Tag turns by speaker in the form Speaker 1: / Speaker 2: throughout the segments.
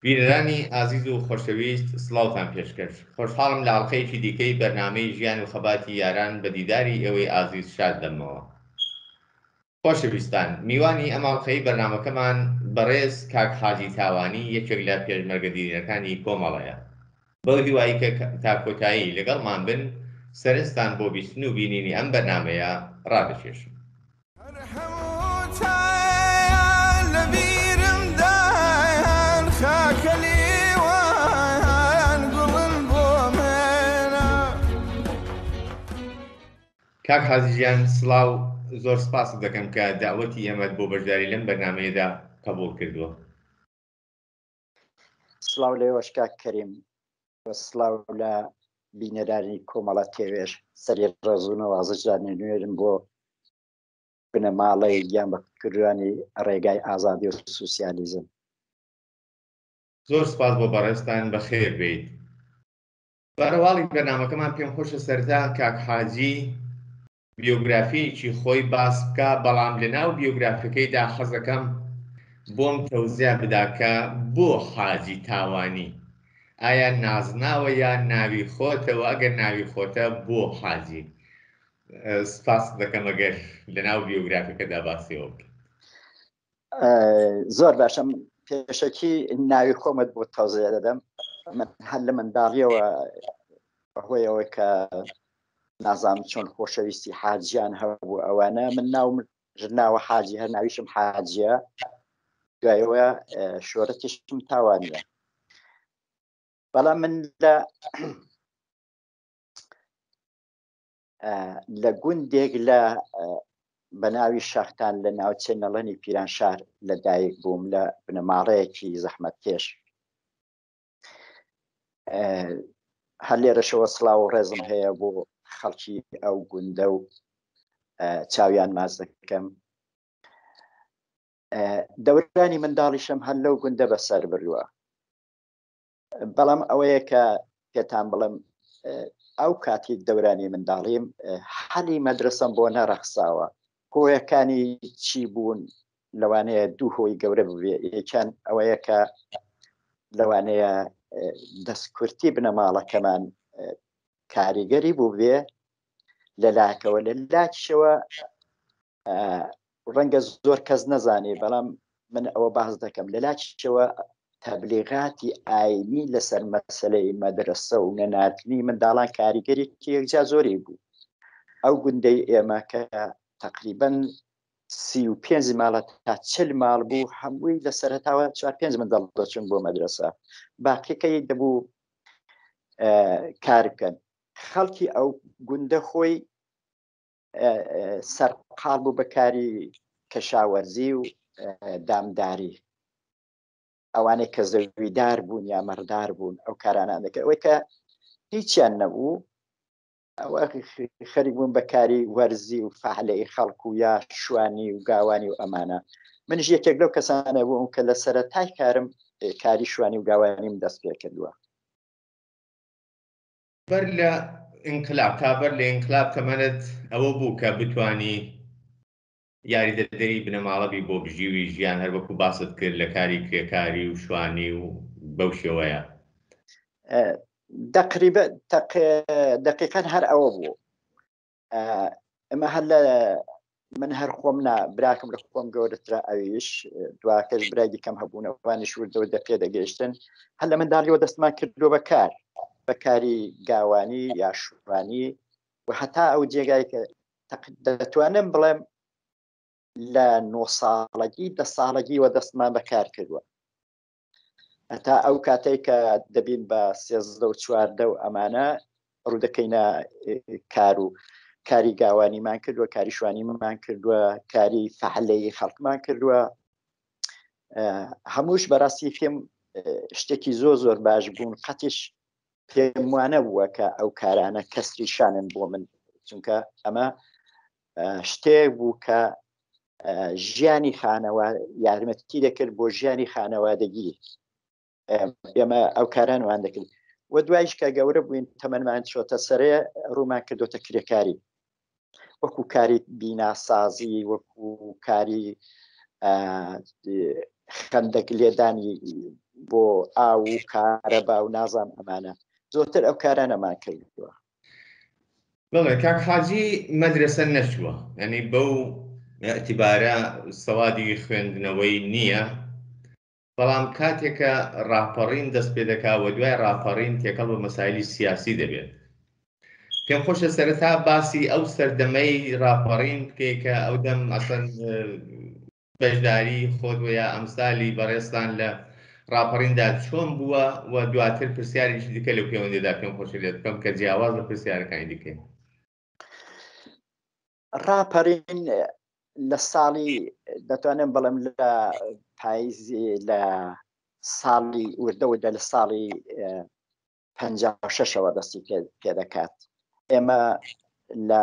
Speaker 1: بیرانی ئازیز و خۆشەویست سڵاوتان پێشکەش خۆشحاڵم لە ئاڵلقەیەکی دیکەی بەرنامەی ژیان و خەباتی یاران بە دیداری ئەوەی ئازیز شاد دەمەوە. خۆشەویستان، میوانی ئەماڵقەی بەرنامەکەمان بەڕێز کاک حاجی تاوانی یەکێک لە پێشمەرگەدیرەکانی کۆمەڵەیە. بەو هیوایی کە تا کۆتایی لەگەڵمان بن سەرنجتان بۆ بیستن و بینینی ئەم بەرنامەیە ڕادەکێشن. کاک حاجییان سڵاو، زۆر سپاس دەکەم کە داوەتی ئێمەت بۆ بەشداری لەم بەرنامەیەدا قبوڵ کردووە.
Speaker 2: سڵاو لێوەش کاک کەریم، سڵاو لە بینەرانی کۆمەڵە تێوێش سەری ڕێزوو نەوازجانی نوێرم بۆ بنەماڵەی گیان بەکردوانی ڕێگای ئازادی و سوسیالیزم.
Speaker 1: زۆر سپاس بۆ بەڕێستان، بەخێر بێیت. بەڕەواڵی بەرنامەکەمان پێم خۆشە سەرتا کاک حاجی بیۆگرافیەکی خۆی باس بکە، بەڵام لە ناو بیۆگرافیەکەیدا حەز دەکەم بۆم تەوزیع بداکە بۆ حاجی تاوانی. ئایا نازناوە یان ناوی خۆتەوە؟ ئەگەر ناوی خۆتە بۆ حاجی؟ سپاس دەکەم ئەگەر لە ناو بیۆگرافیەکەدا باسیەوە بکەیت.
Speaker 2: زۆر باشم، پێشەکی ناوی خۆمت بۆ تەوزیع دەدەم. من هەر لە منداڵیەوە بەهۆی ئەوەی کە نازانم چۆن خۆشەویستی حاجیان هەبوو ئەوانە، من ناوە حاجی هەر ناویشم حاجیە، دوایەوە شۆرەتیشم تاوانیە. بەڵام من لە گوندێک لە بەناوی شاختان لە ناوچێ نەڵەنی پیرانشار لەدایک بووم، لە بنەماڵەیەکی زەحمەتکێش. هەر لێرەشەوە سڵاو و ڕێزم هەیە بۆ خەڵکی ئەو گوندە و چاویان ماز دەکەم. دەورانی منداڵیشم هەر لەو گوندە بەسەر بردووە. بەڵام ئەوەیە کە پێتان بڵم، ئەو کاتی دەورانی منداڵیم حەلی مەدرسەم بۆ نەڕەخساوە. هۆیەکانی چی بوون لەوانەیە دوو هۆی گەورە ببێ. یەکیان ئەوەیە کە لەوانەیە دەستکورتی بنەماڵەکەمان کاریگەری بوو بێ لە لاکەوە، لە لاکیشەوە ڕەنگە زۆر کەس نەزانێ، بەڵام من ئەوە باز دەکەم لە لاکیشەوە تەبلیغاتی ئاینی لەسەر مەسەلەی مەدرسە و نەناتنی منداڵان کاریگەریی یەکجا زۆری بوو. ئەو گوندەی ئێمە کە تقریباً 35 ماڵە تا 40 ماڵ بوو، هەمووی لە سەرەتاوە 4-5 منداڵ دەچون بۆ مەدرسە، باقیەکەی دەبوو کار بکەن. خەڵکی ئەو گوندە خۆی سەرقاڵ بوو بە کاری کەشاوەرزی و دامداری. ئەوانەی کە زەویدار بوون یا مەڕدار بوون ئەو کارانان دەکەن. ئەوەی کە هیچیان نەبوو، ئەوە خەریک بوون بە کاری وەرزی و فەعلەی خەڵکو یا شوانی و گاوانی و ئەمانە. منیش یەکێک لەو کەسانە بووم کە لە سەرەتای کارم کاری شوانی و گاوانیم دەست پێ کردووە.
Speaker 1: بەر لە ئینقلاب تا بەر لە ئینقلاب تەمەنت ئەوە بوو کە بتوانی یاریدەدەری بنەماڵەبی بۆ بژیوی ژیان، هەر وەکو باست کرد لە کاری کرێکاری و شوانی و بەو شێوەیە؟
Speaker 2: دقیقاً هەر ئەوە بوو. ئەمە هەر لە من هەر خۆم براکەم لە خۆم گەورەترە، ئەویش دواکەش برایدی کەم هەبوون، ئەوانیش وردەوە دەپێ دەگەیشتن. هەر لە منداڵیەوە دەستمان کردو بە کاری گاوانی یا شوانی، و هەتا ئەو جێگای کە دەتوانم بڵێم لە 9 ساڵگی 10 ساڵگیوە دەستمان بەکار کردووە. هەتا ئەو کاتەی کە دەبین بە 13 و 14 و ئەمانە ڕوودەکەینە کار و کاری گاوانیمان کردووە، کاری شوانیمان کردووە، کاری فەعلەی خەڵکمان کردووە. هەمووش بەڕاستی پێم شتێکی زۆر باش بوون. قەتیش پێم وانە بووە کە ئەو کارانە کەسری شانن بۆ من، چونکە ئەمە شتێک بوو کە ژیانی خانەوە یارمەتی دەکرد بۆ ژیانی خانەوادەگی. ئێمە ئەو کارانوان دەکرد. و دوایش کە گەورە بووین، تەمەنمان چۆتە سەرێ، ڕوومان کردوتە کرێکاری، وەکو کاری بیناسازی، وەکو کاری خەندەک لێدانی بۆ ئاو و کارەبا و نازام ئەمانە زۆرتر ئەو کارانەمان کردووە.
Speaker 1: بەڵێ کاک حاجی مەدرسە نەچووە، ینی بەو ئەتیبارە سەوادی خوێندنەوەی نییە، بەڵام کاتێکە ڕاپەڕین دەست پێ دەکا و دوای ڕاپەڕین تێکەڵ بە مەسایلی سیاسی دەبێت. پێم خۆشە سەرەتا باسی ئەو سەردەمەی ڕاپەڕین بکەیت کە ئەو دەم ئەسەن بەشداری خۆت وە ئەمسالی بەڕێستان لە ڕاپەڕیندا چۆن بووە و دواتر پرسیارێکی دیکە لەو پەیوەندیدا پێم خۆشە لێت بکەم کە جیاواز لە پرسیارەکانی دیکەین.
Speaker 2: ڕاپەڕین لە ساڵی دەتوانم بەڵێم لە پاییزی لە ساڵی وردەوردە لە ساڵی 56ەوە دەستی پێ دەکات. ئێمە لە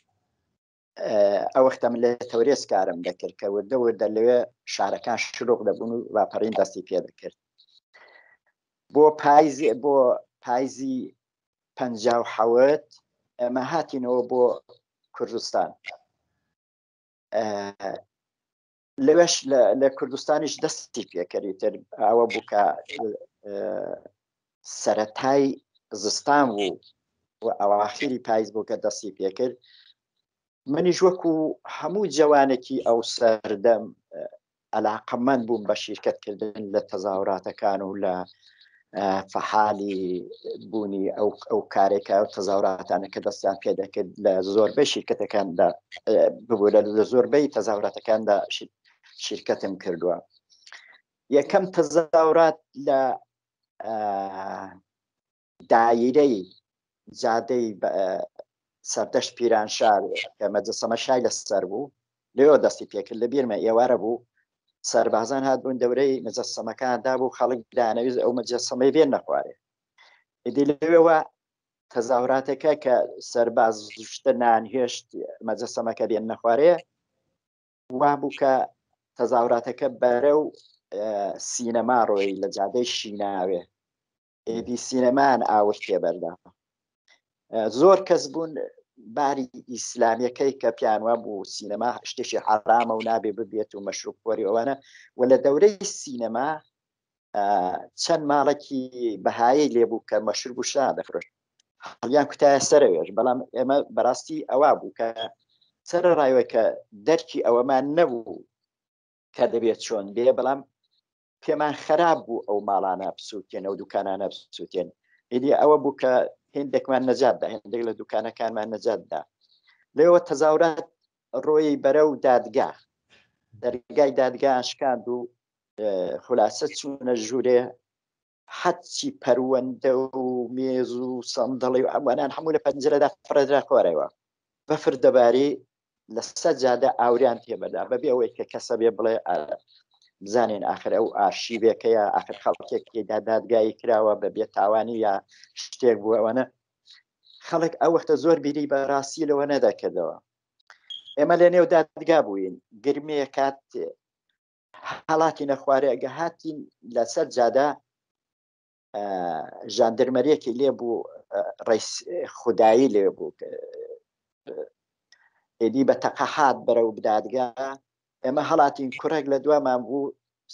Speaker 2: ئەو وەختەم لە تەورێز کارم دەکرد کە وردەوردە لەوێ شارەکان شلوغ دەبوون و ڕاپەڕین دەستی پێ دەکرد. بۆ پاییزی 57 ئەمە هاتینەوە بۆ کوردستان. لەوێش لە کوردستانیش دەستی پێکەریتر ئەوە بوو کە سەرەتای زستان بوو و ئەواخیری پاییز بوو کە دەستی پێکرد. منیش وەکو هەموو جوانێکی ئەو سەردەم علاقەمەند بووم بە شیرکەتکردن لە تەزاوراتەکان و لە فەحالی بوونی ئەو کارێکە و تەزاوراتانە کە دەستیان پێ دەکرد لە زۆربەی شیرکەتەکاندا ببوو لە زۆربەی تەزاوراتەکاندا شیرکەتم کردووە. یەکەم تەزاورات لە دایرەی جادەی سەردەشت پیرانشار کە مەجەسەمە شای لەسەر بوو لێەوە دەستی پێکرد. لە بیرمە ئێوارە بوو سەربازان هاتبوون دەورەی مەجەسەمەکاندا بوو خەڵک دانەویست ئەو مەجەسەمەی بێن نەخوارێ. ئیدی لەوێەوە تەزاوراتەکە کە سەرباز شتە نانهێشت مەجەسەمەکە بێن نەخوارێ وا بوو کە تەزاوراتەکە بەرەو سینەما ڕۆی لە جادەی شیناوێ. ئیدی سینەمان ئاوت پێبەردا. زۆر کەس بوون باری ئیسلامیەکەی کە پیانوا بوو سینەما شتێکی حرامە و نابێ ببێت و مەشروبخۆری ئەوانە و لە دەورەی سینەما چەند ماڵێکی بەهایی لێبوو کە مەشروب و شا دەفرۆشت. هەڵیان کوتایە سەرەوێش. بەڵام ئێمە بەڕاستی ئەوە بوو کە سەرە ڕایوە کە دەرکی ئەوەمان نەبوو کە دەبێت چۆن بێ، بەڵام پێمان خراپ بوو ئەو ماڵانە بسووتێن ئەو دوکانانە بسووتێن. ئیدی ئەوە بوو کە هێندێکمان نەجاتدا، هێندێک لە دوکانەکانمان نەجاتدا. لێەوە تەزاورات ڕۆی بەرە و دادگا، دەرگای دادگا شکاند و خولاسە چوونە ژوورێ حەچی پەروەندە و مێز و سەندەڵی و ئەوانان هەموو لە پەنجرەدا فرەدرا خۆرەوە. بەفر دەباری لە سەر جادە ئاوریان تێبەدا بەبێ ئەوەی کە کەسە بێ بڵێ بزانین آخر ئەو ئارشیڤێکەیە آخر خەڵکێکیدا دادگایی کراوە بە بێتاوانی یا شتێک بوو. ئەوانە خەڵک ئەو وەختە زۆر بیری بەڕاستی لەوە نەدەکردەوە. ئێمە لە نێو دادگا بووین، گرمەیە کات هەڵاتی نەخوارێ ئەگە هاتین لەسەر جادە ژاندەرمەریەکی لێ بوو ڕیس خودایی لێ بوو ئێدی بە تەقەحات بەرەو دادگا. ئێمە هەڵاتین کوڕێک لە دوامان بوو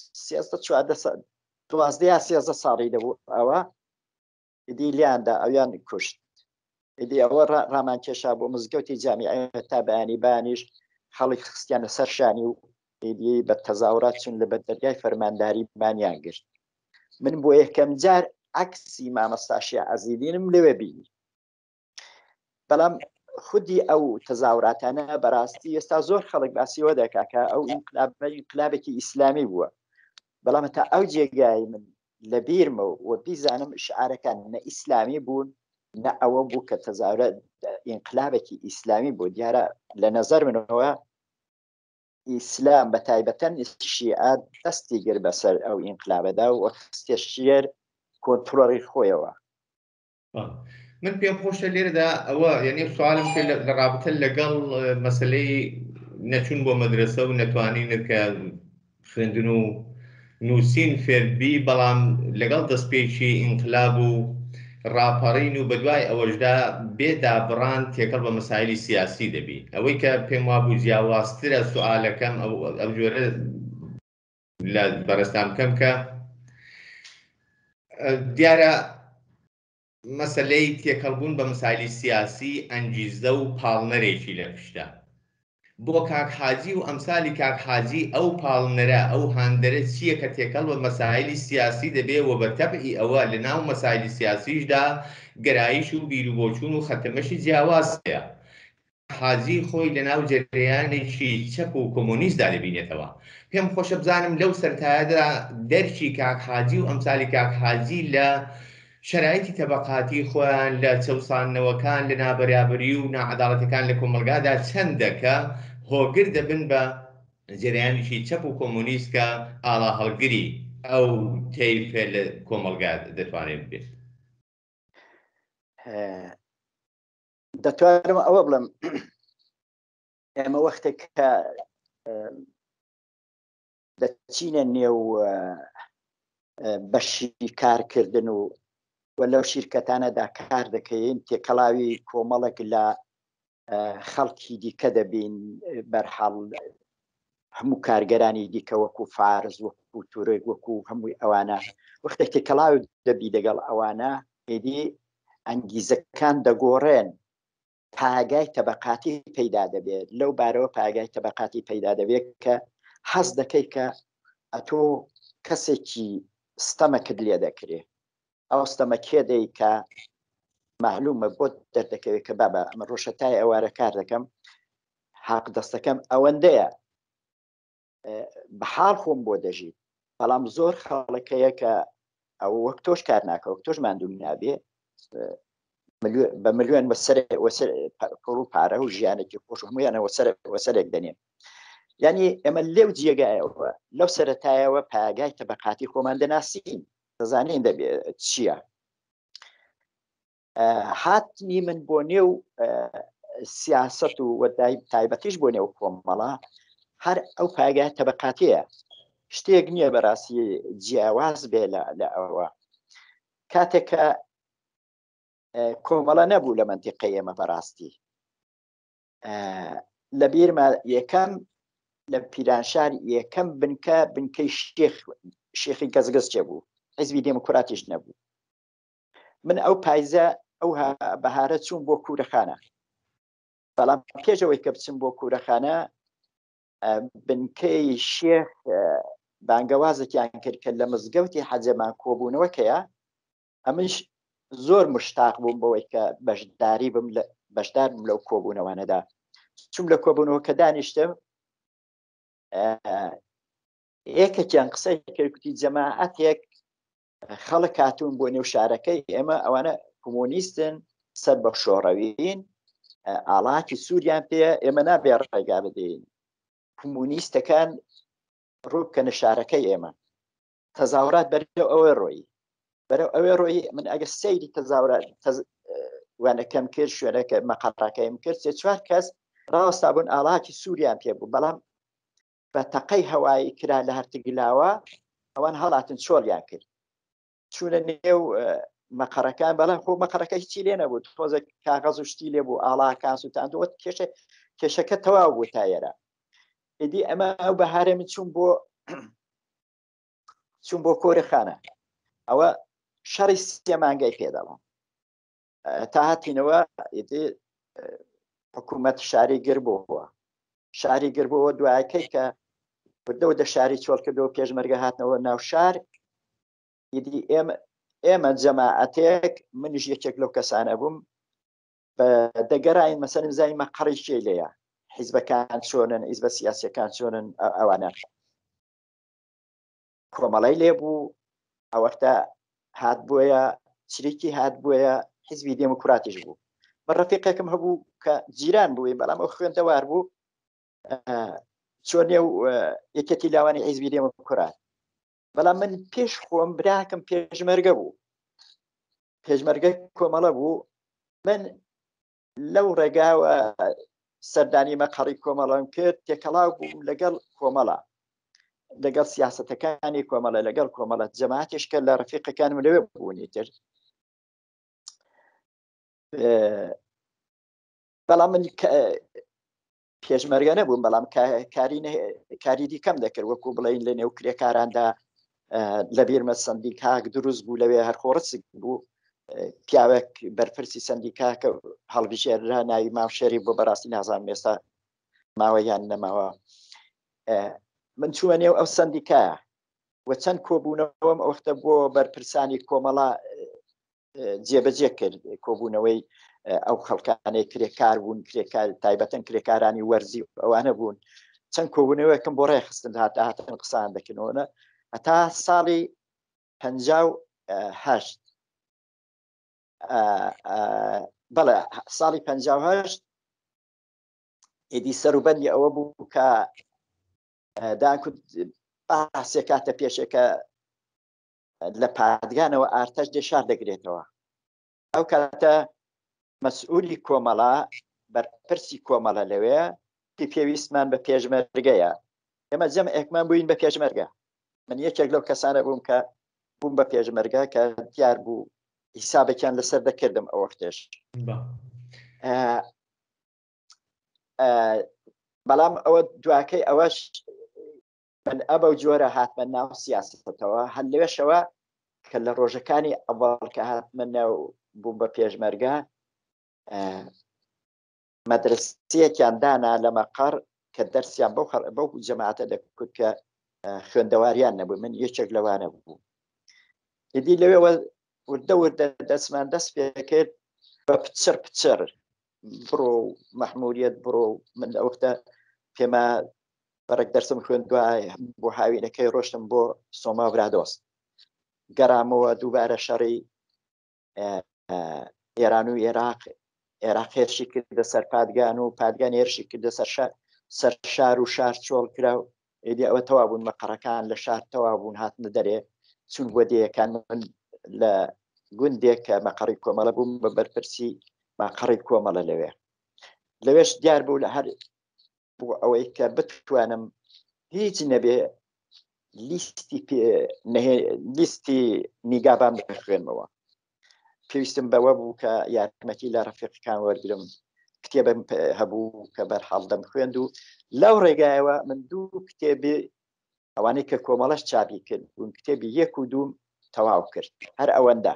Speaker 2: 12 ساڵی دەبوو ئەوە ئیدی لیاندا ئەویان کوشت. ئیدی ئەوە ڕامان کێشا بۆ مزگەوتی جامیعە تا بەیانی بانیش خەڵک خستیانە سەر شانی و ئیدی بە تەزاورات چون لە بەردەرگای فەرمانداری بانیان گرت. من بۆ یەکەم جار عەکسی مامەستاشی عەزیدینم لەوێ بینی. بەڵام خودی ئەو تەزاوراتانە بەڕاستی ئێستا زۆر خەڵک باسیەوە دەکا کە ئەو ئینقلابێکی ئیسلامی بووە. بەڵام تا ئەو جێگای من لە بیرمە و بیزانم شعارەکان نە ئیسلامی بوون نە ئەوە بوو کە تەزاورات ئینقلابێکی ئیسلامی بوو. دیارە لە نەزەر منەوە ئیسلام بە تایبەتەن شیعە دەستی گر بەسەر ئەو ئینقلابەدا و خستێ شێر کۆنتڕۆڵی خۆیەوە.
Speaker 1: من پێم خۆشە لێرەدا ئەوە یعنی سوالم پێ لە ڕابطە لەگەڵ مەسلەی نەچوون بۆ مەدرسە و نەتوانینت کە خوێندن و نووسین فێربی، بەڵام لەگەڵ دەستپێکی ئینقلاب و ڕاپەڕین و بەدوای ئەوەشدا بێدابڕان تێکەڵ بە مەسایلی سیاسی دەبی. ئەوەی کە پێم وابوو جیاوازترە سوالەکەم ئەو جۆرە لە بەرەستام بکەم کە دیارە مەسەلەی تێکەڵبوون بە مسایلی سیاسی ئەنگیزە و پاڵنەرێکی لە پشتە. بۆ کاک حاجی و ئەمسالی کاک حاجی ئەو پاڵنەرە ئەو هاندەرە چییە کە تێکەڵ بە مەسایلی سیاسی دەبێ و بە تەبعی ئەوە لە ناو مەسایلی سیاسیشدا گەرایش و بیرروبۆچوون و خەتەمەشی جیاواز هەیە. حاجی خۆی لە ناو جەریانێکی چەپ و کۆمۆنیستدا دەبینێتەوە. پێم خۆشە بزانم لەو سەرەتایەدا دەرکی کاک حاجی و ئەمسالی کاک حاجی لە شرایطی تەبەقاتی خۆیان لە چەوسانەوەکان لە نابەرابری و ناعەداڵەتەکان لە کۆمەلگادا چەندە کە هۆگر دەبن بە جەریانێکی چەپ و کۆمۆنیست کە ئاڵا هەڵگری ئەو تەیفێ لە کۆمەلگا دەتوانێت بێت.
Speaker 2: دەتوانم ئەوە بڵم ئێمە وەختێک کە دەچینە نێو بەشی کارکردن و لەو شیرکەتانەدا کار دەکەین تێکەڵاوی کۆمەڵێک لە خەڵکی دیکە دەبین بەرحەڵ هەموو کارگەرانی دیکە وەکو فارز وەکو تورک وەکو هەمووی ئەوانە وەختێک تێکەڵاوی دەبی لەگەڵ ئەوانە ئێدی ئەنگیزەکان دەگۆڕێن پاگای تەبەقاتی پەیدا دەبێت لەو بارەوە پاگای تەبەقاتی پەیدا دەبێت کە حەز دەکەی کە ئەتۆ کەسێکی ستەمەکرد لێ دەکرێت ئەو ستەمە کێدەی کە معلومە بۆ دەردەکەوێت کە بابە ئەمە ڕۆژەتای ئەوارە کار دەکەم حاق دەستەکەم ئەوەندەیە بەحاڵ خۆم بۆ دەژیت بەڵام زۆر خەڵەکەیە کە ئەو وەک تۆش کار ناکە وەک تۆش ماندوو نابێ بە ملیۆن پڕ و پارە و ژیانێکی خۆش هەمویانە وەسەرێک دەنێن یعنی ئێمە لێو جێگایەوە لەو سەرەتایەوە پاگای تەبەقاتی خۆمان دەناسین دەزانین دەبێت چییە هاتنی من بۆ نێو سیاست و تایبەتیش بۆ نێو کۆمەڵە هەر ئەو پاگای تەبەقاتیە شتێک نییە بەڕاستی جیاواز بێ لە ئەوە کاتێکە کۆمەڵە نەبوو لە منتیقەی ئێمە بەڕاستی لە بیرمە یەکەم لە پیرانشار یەکەم بنکەی شێخی گەزگەزچێ بوو حیزبی دێموکراتیش نەبوو من ئەو پایزە ئەو بەهارە چوون بۆ کوورەخانە بەڵام پێشەوەی کە بچم بۆ کوورەخانە بنکەی شێخ بانگەوازێکیان کرد کە لە مزگەوتی حەجەمان کۆبوونەوەکەیە ئەمش زۆر مشتاق بووم بەوەی کە بەشدار بم لەو کۆبوونەوانەدا چوم لە کۆبوونەوە کە دانیشتم یەکێکیان قسەی کردی جەماعەتێک خەڵک هاتوون بۆ نێو شارەکەی ئێمە ئەوانە کۆمۆنیستن سەر بە شۆڕەوین ئاڵاتی سووریان پێ ئێمە نابێ ڕێگا بدەین کۆمۆنیستەکان ڕووبکەنە شارەکەی ئێمە تەزاورات بەرەو ئەوە ڕۆیی بەرەو ئەوێ ڕۆیی من ئەگە سەیری تەزاورات وانەکەم کرد شوێنەکە مەقەڕاکەیم کرد سێ چوار کەس ڕاوەستا بوون ئاڵاتی سووریان پێ بوو بەڵام بە تەقەی هەوایی کرا لە هەرتگلاوە ئەوان هەڵاتن چۆڵیان کرد چوونە نێو مەقەڕەکان بەڵام خۆ مەقەڕەکە هیچی لێ نەبوو تۆزە کاغەز و شتی لێ بوو ئاڵاکان سووتاندەوە کێشەکە تەواو بوو تا ئێرە ئیدی ئەمە ئەو بەهارە من چوون بۆ کۆرەخانە ئەوە شەڕی سێ مانگای پێدەڵم تا هاتینەوە حکوومەت شاری گربەوە دوایەکەی کە بردەوە دە شاری چۆڵ کردەوە پێشمەرگە هاتنەوە ناو شار ئیدی ئێمە جەماعەتێک منیش یەکێک لەو کەسانە بووم بە دەگەڕین مەسەرم زانی مەقەڕی شێ لەیە حیزبەکان چۆنن حیزبە سیاسیەکان چۆنن ئەوانە کۆمەڵی لێبوو ئەوەختە هات بۆیە چریکی هات بۆیە حیزبی دێموکراتیش بوو بە ڕەفیقێکم هەبوو کە جیران بووی بەڵام ئەو خوێندەوار بوو چۆن نێو یەکەتی لاوانی حیزبی دێموکرات بەڵام من پێش خۆم براکەم پێشمەرگە بوو پێشمەرگە کۆمەڵە بوو من لەو ڕێگاوە سەردانی مەقەڕی کۆمەڵم کرد تێکەڵاو بوو لەگەڵ کۆمەڵە لەگەڵ سیاسەتەکانی کۆمەڵە لەگەڵ کۆمەڵەت جەماعەتیشکە لە ڕەفیقەکانم لەوێ بوونی تر بەڵام من پێشمەرگە نەبووم بەڵام کاری دیکەم دەکرد وەکو بڵین لە نێو کرێکاراندا لەبیرمە سندیکاک دروست بوو لەوێ هەر خۆڕسک بوو پیاوێک بەرپرسی سندیکاکە هەڵبژێررا ناوی ماوشێری بۆ بەڕاستی نازانم ئێستا ماوە یان نەماوە من چووە نێو ئەو سندیکایە و چەند کۆبوونەوەم ئەوختە بۆ بەرپرسانی کۆمەڵا جێبەجێ کرد کۆبوونەوەی ئەو خەڵکانەی کرێکار بوون تایبەتەن کرێکارانی وەرزی ئەوانە بوون چەند کۆبوونەوەیەکەم بۆ ڕێخستن هاتن قسان دەکردنەوە هەتا ساڵی 58 بەڵێ ساڵی 58 ئیدی سەروبەندی ئەوە بوو کە داکوت باسێ کاتە پێشێکە لە پادگانەوە ئارتەش دێشار دەگرێتەوە ئەو کاتە مەسئولی کۆمەڵا بەرپرسی کۆمەڵە لەوێ پێویستمان بە پێشمەرگەیە ئێمە جەم ئێکمان بووین بە پێشمەرگە من یەکێک لەو کەسانە بووم کە بووم بە پێشمەرگە کە دیار بوو حیسابێکیان لەسەر دەکردم ئەوە وەختێش بەڵام ئەوە دواکەی ئەوەش من ئەبە جۆرە هاتمە ناو سیاستەوە هەر لەوێشەوە کە لە ڕۆژەکانی ئەوڵ کە هاتمە ناو بووم بە پێشمەرگە مەدرسەیەکیان دانا لە مەقەڕ کە دەرسیان بەو جەماعەتە دەکوت کە خوێندەواریان نەبوو من یەکێک لەوانە بوو ئیدی لەوێەوە وردە وردە دەستمان دەست پێکرد بە پچر بڕۆ مەحموریەت بڕۆ من ئەوختە پێمە بەڕێک دەرسم خوێندووە بۆ هاوینەکەی ڕۆشتم بۆ سۆما برادۆست گەرامەوە دووبارە شەڕی ئێران و عێراق هێرشی کردە سەر پادگان و پادگان هێرشی کردە سەر شار و شار چۆڵ کرا و ئیدی ئەوە تەوا بوون مەقەڕەکان لە شار تەوا بوون هاتنە دەرێ چون بۆ دەیەکان من لە گوندێک کە مەقەڕی کۆمەڵە بووم بە بەرپرسی مەقەڕی کۆمەڵە لەوێش دیار بوو لە هەر بۆ ئەوەی کە بتوانم هیچ نەبێ لیستی نیگابان بخوێنمەوە پێویستم بەوە بوو کە یارمەتی لە ڕەفیقەکان وەرگرم کتێبم هەبوو کە بەرحاڵ دەم خوێند و لەو ڕێگایەوە من دوو کتێبی ئەوانەی کە کۆمەڵەش چاپی کرد بوون کتێبی 1 و 2 تەواو کرد هەر ئەوەندە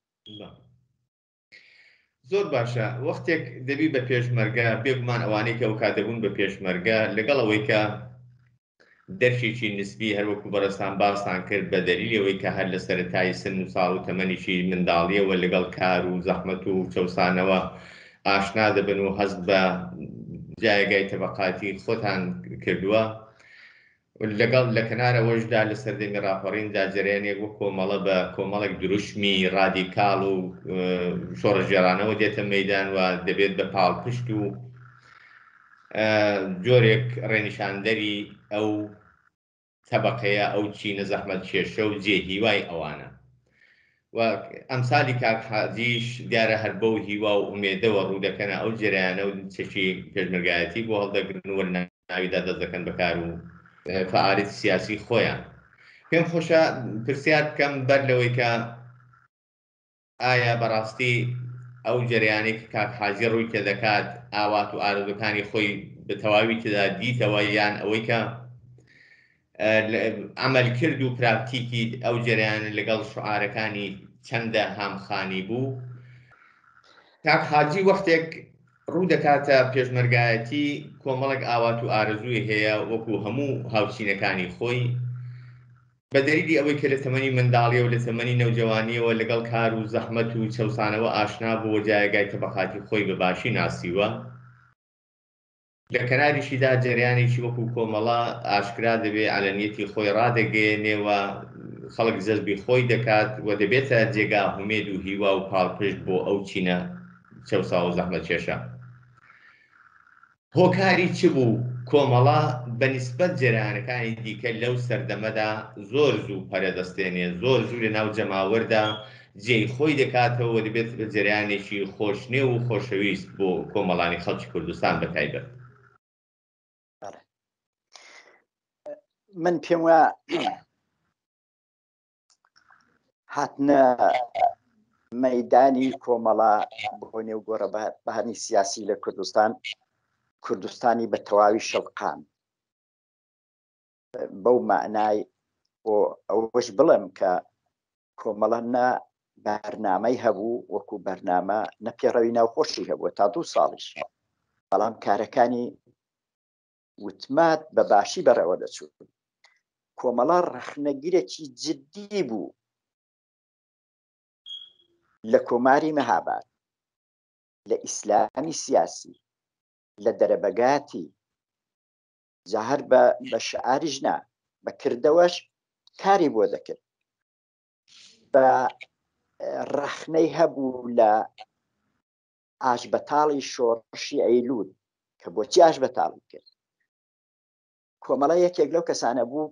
Speaker 1: زۆر باشە وەختێک دەبی بە پێشمەرگە بێگومان ئەوانەی کە ئەو کاتەبوون بە پێشمەرگە لەگەڵ ئەوەی کە دەرشێکی نسبی هەروەکو بەڕێستان باسان کرد بە دەلیلەوەی کە هەر لە سەرەتای سن و ساڵ و تەمەنیشی منداڵیەوە لەگەڵ کار و زەحمەت و چەوسانەوە ئاشنا دەبن و هەست بە جایگای تەبەقاتی خۆتان کردووە لەگەڵ لە کەنارەوەشدا لە سەردەمی ڕاپەڕیندا جەریانێک وە کۆمەڵە بە کۆمەڵێک دروشمی ڕادیکاڵ و شۆڕەژێرانەوە دێتە مەیدان و دەبێت بە پاڵپشت و جۆرێک ڕێنیشاندەری ئەو تەبەقەیە ئەو چینە زەحمەت کێشە و جێهیوای ئەوانە و ئەمسالی کاک حاجیش دیارە هەر بەو هیوا و ئومێدەوە ڕوو دەکەنە ئەو جریانە و چەکی پێشمەرگایەتی بۆ هەڵدەگرن و ناویدا دەست دەکەن بەکار و فعالیت سیاسی خۆیان پێم خۆشە پرسیار بکەم بەر لەوەی کە ئایا بەڕاستی ئەو جریانێک کاک حاجی ڕووی تێ دەکات ئاوات و ئارزوەکانی خۆی بە تەواوی تێدا دیتەوە یان ئەوەی کە عملکرد و پراکتیکی ئەو جریانە لەگەڵ شعارەکانی چەندە هامخانی بوو کاک حاجی وەختێک ڕوو دەکاتە پێشمەرگایەتی کۆمەڵێک ئاوات و ئارزووی هەیە وەکو هەموو هاوچینەکانی خۆی بە دەلیلی ئەوەی کە لە تەمەنی منداڵیە و لە تەمەنی نەوجەوانیەوە لەگەڵ کار و زەحمەت و چەوسانەوە ئاشنا بووە جایگای تەبەقاتی خۆی بەباشی ناسیوە لە کەناریشیدا جریانێکی وەکو کۆمەڵە ئاشکرا دەبێ عەلەنیەتی خۆی ڕادەگەێنێەوە خەڵک جەزبی خۆی دەکات و دەبێتە جێگا هومێد و هیوا و پاڵپشت بۆ ئەو چینە چەوسا و زەحمەت کێشە هۆکاری چ بوو کۆمەڵە بەنسبەت جەریانەکانی دیکە لەو سەردەمەدا زۆر زوو پەرەدەستێنێ زۆر زوو لە ناو جەماوەردا جێی خۆی دەکاتەوە دەبێت بە جەریانێکی خۆشنێ و خۆشەویست بۆ کۆمەڵانی خەڵکی کوردستان بەتایبەت
Speaker 2: من پێم وایە هاتنە مەیدانی کۆمەڵە بۆ نێو گۆڕە بەهانی سیاسی لە کوردستانی بە تەواوی شەوقان بەو معنای ئەوەش بڵێم کە کۆمەڵە نە بەرنامەی هەبوو وەکو بەرنامە نەپێڕەوی ناوخۆشی هەبووە تا 2 ساڵیش، بەڵام کارەکانی وتمات بە باشی بەڕێوە دەچوو. کۆمەڵە ڕخنەگیرێکی جددی بوو لە کۆماری مەهاباد، لە ئیسلامی سیاسی، لە دەرەبەگاتی، جا هەر بە شعاریش نا بە کردەوەش کاری بۆ دەکرد. بە ڕەخنەی هەبوو لە ئاشبەتاڵی شۆڕشی ئەیلول کە بۆچی ئاشبەتاڵی کرد. کۆمەڵە یەکێک لەو کەسانە بوو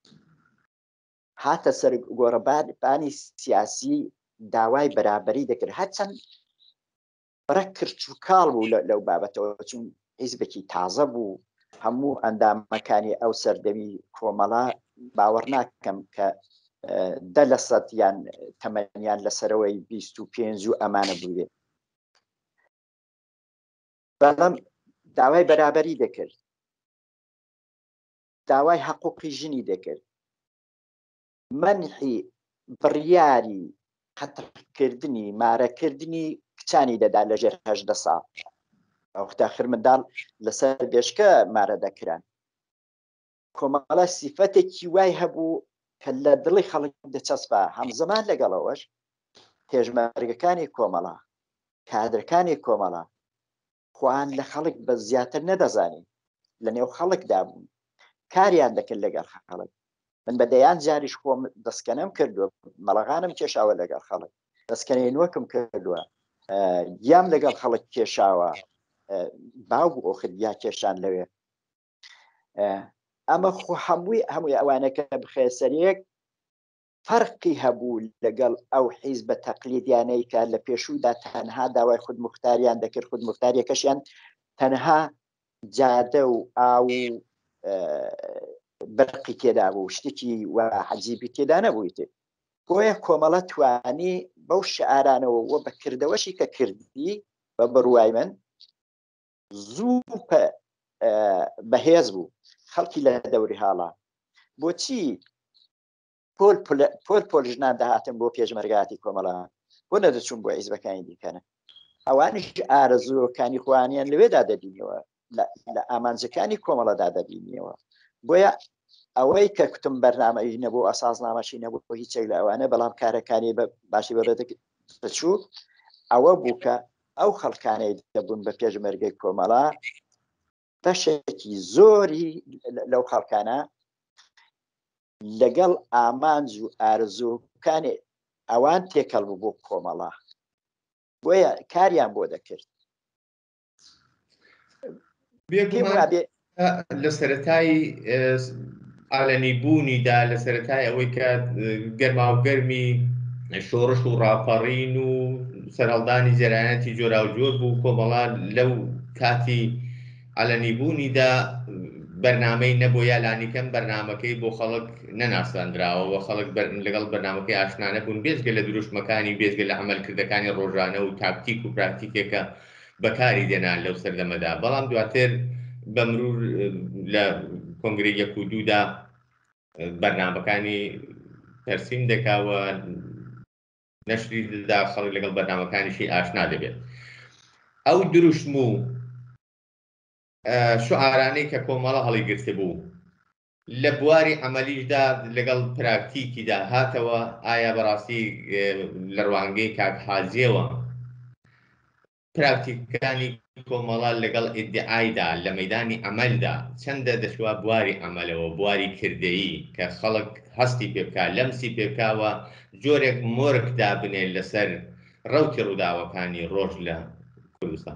Speaker 2: هاتە سەر گۆڕەبانی سیاسی داوای بەرابەری دەکرد، هەرچەند بڕە کرچ و کاڵ بوو لەو بابەتەوە، چون حیزبێکی تازە بوو. هەموو ئەندامەکانی ئەو سەردەمی کۆمەڵە باوەڕ ناکەم کە 10% یان تەمەنیان لەسەرەوەی 25 و ئەمانە بووێ، بەڵام داوای بەرابەری دەکرد، داوای حقوقی ژنی دەکرد، مەنحی بڕیاری قەتڵکردنی مارەکردنی کچانی دەدا لەژێر 18 ساڵ. ئەوختاخر منداڵ لەسەر بێشکە مارە دەکران. کۆمەڵە سیفەتێکی وای هەبوو کە لە دڵی خەڵک دەچەسپا. هەمزەمان لەگەڵەوەش پێشمەرگەکانی کۆمەڵە، کادرەکانی کۆمەڵە خوان لە خەڵک بە زیاتر نەدەزانین، لە نێو خەڵکدا بوون، کاریان دەکرد لەگەڵ خەڵک. من بەدەیان جاریش خۆم دەستکەنەم کردووە، مەڵەغانم کێشاوە لەگەڵ خەڵک، دەستکەنەی نوەکم کردووە، گیام لەگەڵ خەڵک کێشاوە، باو بوو ئۆخت یا کێشان لەوێ. ئەمە خۆ هەمووی ئەوانەکە بخێ سەرێک فەرقی هەبوو لەگەڵ ئەو حیزبە تەقلیدیانەی کە لە پێشوودا تەنها داوای خودموختاریان دەکرد، خودموختاریەکەشیان تەنها جادە و ئاو و بەرقی تێدا بوو، شتێکی و حەجیبی تێدا نەبوویتێ. بۆیە کۆمەڵە توانی بەو شعارانەوە وە بەکردەوەشی کە کردی بە بڕوای من زوو بەهێز بوو خەڵکی لە دەوری حاڵە. بۆچی پۆل ژنان داهاتن بۆ پێشمەرگاتی کۆمەڵە، بۆ نەدەچوون بۆ حیزبەکانی دیکەنە. ئەوانش ئارەزوەکانی خوانیان لەوێدا دەبینەوە، لە ئامانجەکانی کۆمەڵەدا دەبینەوە. بۆیە ئەوەی کە کوتم بەرنامەی نەبوو، ئەساسنامەشی نەبوو بۆ هیچێک لە ئەوانە، بەڵام کارەکانی باشی بەڕێدەچوو ئەوە بوو کە ئەو خەڵکانەی دەبوون بە پێشمەرگەی کۆمەڵە بەشێکی زۆری لەو خەڵکانە لەگەڵ ئامانج و ئارزووکانی ئەوان تێکەڵ بوو بۆ کۆمەڵە، بۆیە کاریان بۆ دەکرد.
Speaker 1: لە سەرەتای ئالەنیبوونیدا، لە سەرەتای ئەوەی کە گەرماوگەرمی شۆڕش و ڕاپەڕین و سەرهەڵدانی جەرایەتی جۆرا و جۆر بوو، کۆمەڵە لەو کاتی ئالەنیبوونیدا بەرنامەی نەبوو، یا لانیکەم بەرنامەکەی بۆ خەڵک نەناساندراوە، خەڵک لەگەڵ بەرنامەکەی ئاشنا نەبوون، بێجگە لە دروشمەکانی، بێجگە لە عەمەلکردەکانی ڕۆژانە و تاکتیک و پراکتیکێکە بەکاری دێنان لەو سەردەمەدا. بەڵام دواتر بە مرور لە کۆنگرەی 1 و 2دا بەرنامەکانی تەرسیم دەکاوە، نەشری دەدا، خەڵک لەگەڵ بەرنامەکانیشی ئاشنا دەبێت. ئەو دروشم و شعارانەی کە کۆمەڵە هەڵی گرتە بوو لە بواری عەمەلیشدا لەگەڵ پراکتیکیدا هاتەوە، ئایا بەڕاستی لە ڕوانگەی کاک حاجیەوە پراکتیکەکانی کۆمەڵە لەگەڵ ئیدعایدا لە مەیدانی عەمەلدا چەندە دەچوە بواری عەمەلەوە، بواری کردەیی کە خەڵک هەستی پێ بکات، لەمسی پێ بکاوە، جۆرێک مۆرگ دابنێت لەسەر ڕەوتی ڕووداوەکانی ڕۆژ لە کوردستان؟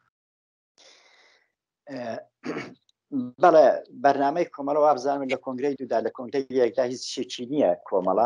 Speaker 2: بەڵێ بەرنامەی کۆمەڵە وابزانن لە کۆنگرەی دوودا، لە کۆنگرەی یەکدا هیچ شێکی نییە کۆمەڵە،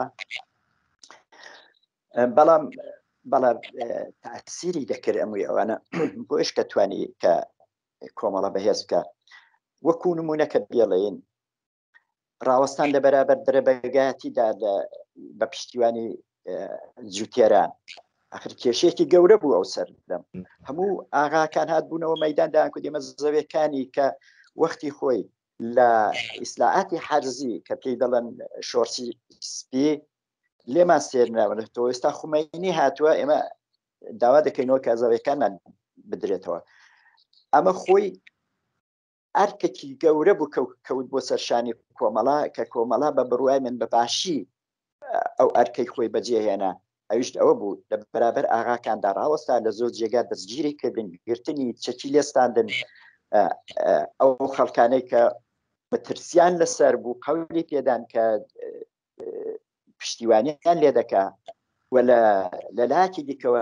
Speaker 2: بەڵام بەڵێ تاسیری دەکرد ئەمووی ئەوانە بۆیش کە توانی کە کۆمەڵە بەهێز بکە. وەکو نمونەکە بێڵێن ڕاوەستان لە بەرابەر دەرەبەگاتیدا بە پشتیوانی جوتێران، ئاخر کێشێکی گەورە بوو ئەو سەردەم. هەموو ئاغاکان هات بوونەوە مەیداندا، کو دێمە زەویەکانی کە وەختی خۆی لە ئیسلاعاتی حەرزی کە پێی دەڵێن شۆرسی سپی لێمان سێرناوەێتەوە ئێستا خومینی هاتووە ئێمە داوا دەکەینەوە کە ئازاویەکانمان بدرێتەوە ئەمە خۆی ئەرکێکی گەورە بوو کەوت بۆ سەرشانی کۆمەڵا کە کۆمەڵا بە بڕوای من بەباشی ئەو ئەرکەی خۆی بەجێهێنا ئەویشت ئەوە بوو لە بەرابەر ئاغاکاندا ڕاوەستا لە زۆر جێگا دەستگیری کردن گرتنی چەکی لێستاندن ئەو خەڵکانەی کە بەترسیان لەسەر بوو قەولی پێدان کە پشتیوانیان لێ دەکا و لە لایەکی دیکەوە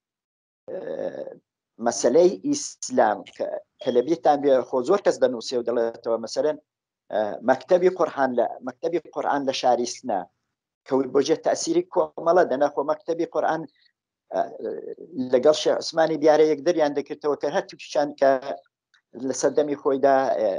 Speaker 2: مەسەلەی ئیسلام کە لە بێتان بێ خۆ زۆر کەس دەنووسێ و دەڵێتەوە مەسەرەن مەکتەبی قورئان لە شاری سنا کەوت بۆجێ تەسیری کۆمەڵە دەناخۆ مەکتەبی قورئان لەگەڵ شێخ عوسمانی دیارە یەکدەریان دەکردەوە کە هەرتوکیشان کە لە سەردەمی خۆیدا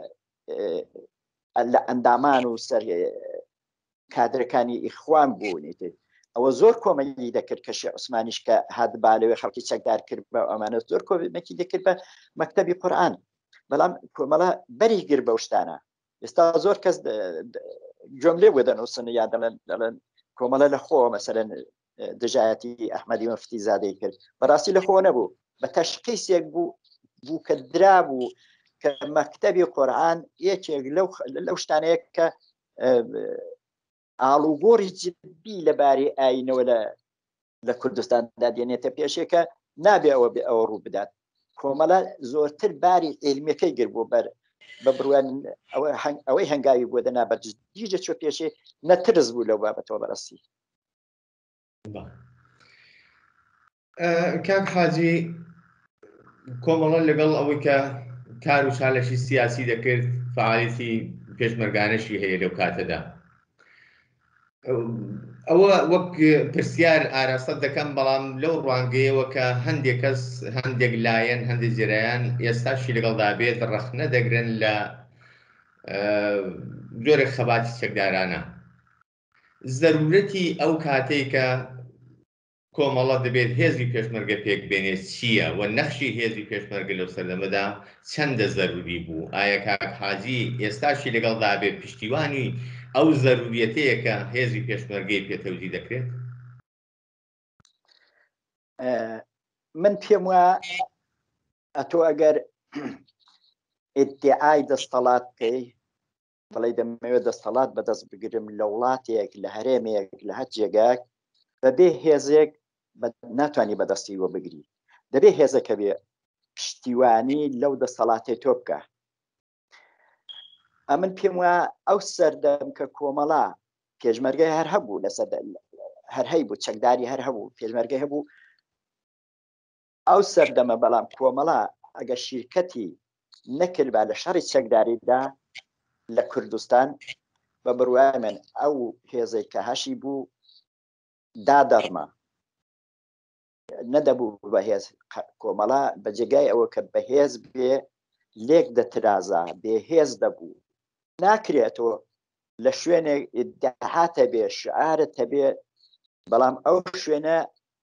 Speaker 2: لە ئەندامان و سەر کادرەکانی ئیخوان بوونیت ئەوە زۆر کۆمەلی دەکرد کە شێخ عوسمانیش کە هات بالەوەی خەڵکی چەکدار کرد بە ئەمانە زۆر کۆمەکی دەکرد بە مەکتەبی قورئان بەڵام کۆمەڵە بەری گر بەو شتانە ئێستا زۆر کەس گوێم لێ بوو دەنووسن یا دەڵێن کۆمەڵە لە خۆ مەسەرەن دژایەتی ئەحمەدی مەفتی زادەی کرد بەڕاستی لە خۆ نەبوو بە تەشخیصێک بوو کە درابوو کە مەکتەبی قورئان یەکێک لەو شتانەیە کە ئاڵوگۆڕی جدی لەبارەی ئاینەوە لە کوردستاندا دێنێتە پێشێکە نابێ ئەوە بێ ئەوە ڕوو بدات کۆمەڵە زۆرتر باری علمیەکەی گر بوو بە بڕوان ئەوەی هەنگاوی بۆ دەنا بەرجدیجە چۆ پێشێ نەترس بوو لەو بابەتەوە بەڕاستی
Speaker 1: کاک حاجی کۆمەڵە لەگەڵ ئەوەی کە کار و چالەشی سیاسی دەکرد فعالیتی پێشمەرگانەشی هەیە لەو کاتەدا ئەوە وەک پرسیار ئاراستە دەکەم بەڵام لەو ڕوانگەیەوە کە هەندێک کەس هەندێک لایەن هەندێک جێرایان ئێستاشی لەگەڵدا بێت ڕەخنە دەگرن لە جۆرێک خەباتی چەکدارانە زەرورەتی ئەو کاتێک کە کۆمەڵە دەبێت هێزی پێشمەرگە پێک بێنێت چییە و نەخشی هێزی پێشمەرگە لەو سەردەمەدا چەندە زەروری بوو ئایا کاک حاجی ئێستاشی لەگەڵدا بێت پشتیوانی ئەو زەروریەتەیە کە هێزی پێشمەرگەی پێتەوزی دەکرێت
Speaker 2: من پێم وە ئەتۆ ئەگەر ئیدعای دەستەڵات بکەی بەڵێ دەمەوێت دەستەڵات بەدەست بگرم لە وڵاتێک لە هەرێمێک لە هەر جێگاک بەبێ هێزێک ناتوانانی بەدەستی وە بگری دەبێ هێزەکە بێ پشتیوانی لەو دەستەڵاتی تۆ بکە ئەمن پێم وە ئەو سەردەم کە کۆمەڵا پێشمەرگەی هەر هەبوو لەسەر هەر هەی بوو چەکداری هەر هەبوو پێشمەرگەی هەبوو ئەو سەردەمە بەڵام کۆمەڵا ئەگەر شیرکەتی نەکردبا لە شەڕی چەکداریدا لە کوردستان بە بڕوای من ئەو هێزەی کە هەشی بوو دادەڕمە نەدەبوو بەهێز کۆمەڵا بە جێگای ئەوە کە بەهێز بێ لێک دەترازا بێهێز دەبوو ناکرێتەوە لە شوێنێک ئیدعاتە بێ شعارت هەبێ بەڵام ئەو شوێنە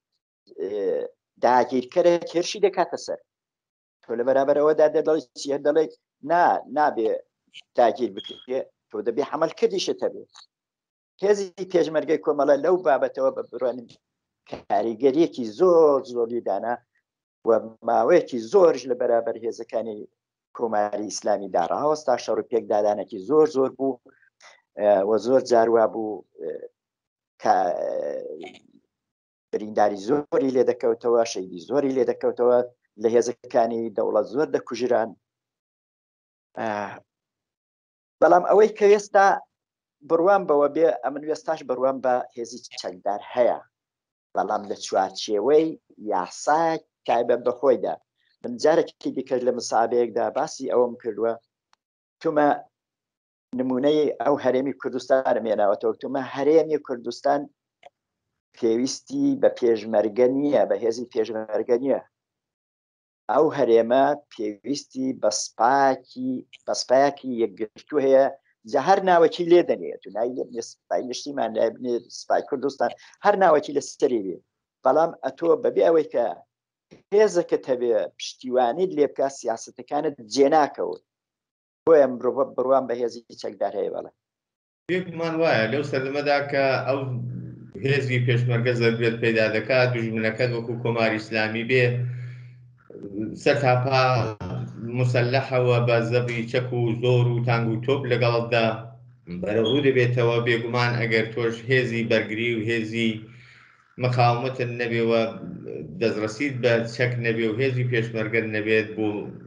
Speaker 2: داگیرکەرە هێرشی دەکاتە سەر تۆ لە بەرابەرەوەدا دەڵی چیە دەڵێ نابێ داگیر بکرێ تۆ دەبێ حەمەلکردیشت هەبێ هێزی پێشمەرگەی کۆمەڵە لەو بابەتەوە بە بڕوان کاریگەریەکی زۆری دانا و ماوەیەکی زۆرش لە بەرابەر هێزەکانی کۆماری ئیسلامی داڕاوەستا شەڕ و پێکدادانێکی زۆر بوو و زۆر جاروا بوو برینداری زۆری لێ دەکەوتەوە شەیدی زۆری لێ دەکەوتەوە لە هێزەکانی دەوڵەت زۆر دەکوژران بەڵام ئەوەی کە ئێستا بڕوان بەوە بێ ئەمن وێستاش بڕوان بە هێزی چەکدار هەیە بەڵام لە چوارچێوەی یاسای تایبەت بەخۆیدا من جارێکی دیکەش لە مسابەیەکدا باسی ئەوەم کردووە تومە نمونەی ئەو هەرێمی کوردستان مێناوەتەوە تومە هەرێمی کوردستان پێویستی بە پێشمەرگە نییە بە هێزی پێشمەرگە نییە ئەو هەرێمە پێویستی بەسپایەکی یەکگرتو هەیە جا هەر ناوەکی لێ دەنێت و نای سپای نیشتیمان لای سپای کوردستان هەر ناوەکی لە سەری بێ بەڵام ئەتۆ بەبێ ئەوەی کە هێزەکەت هەبێ پشتیوانیت لێ بکە سیاسەتەکانت جێناکەوت تۆیە مرۆڤ بڕوان بە هێزی چەکدار هەیە بەڵێ
Speaker 1: پێکمان وایە لەو سەردەمەدا کە ئەو هێزی پێشمەرگە زەربێت پەیدا دەکات دوژمنەکەت وەکو کۆماری ئیسلامی بێ سەرتاپا مسلحەوە بە زەبی چەک و زۆر و تانگ و تۆپ لەگەڵتدا بەرەڕوو دەبێتەوە بێگومان ئەگەر تۆش هێزی بەرگری و هێزی مەقاومەتت نەبێەوە دەستڕەسیت بە چەک نەبێ و هێزی پێشمەرگەت نەبێت بۆ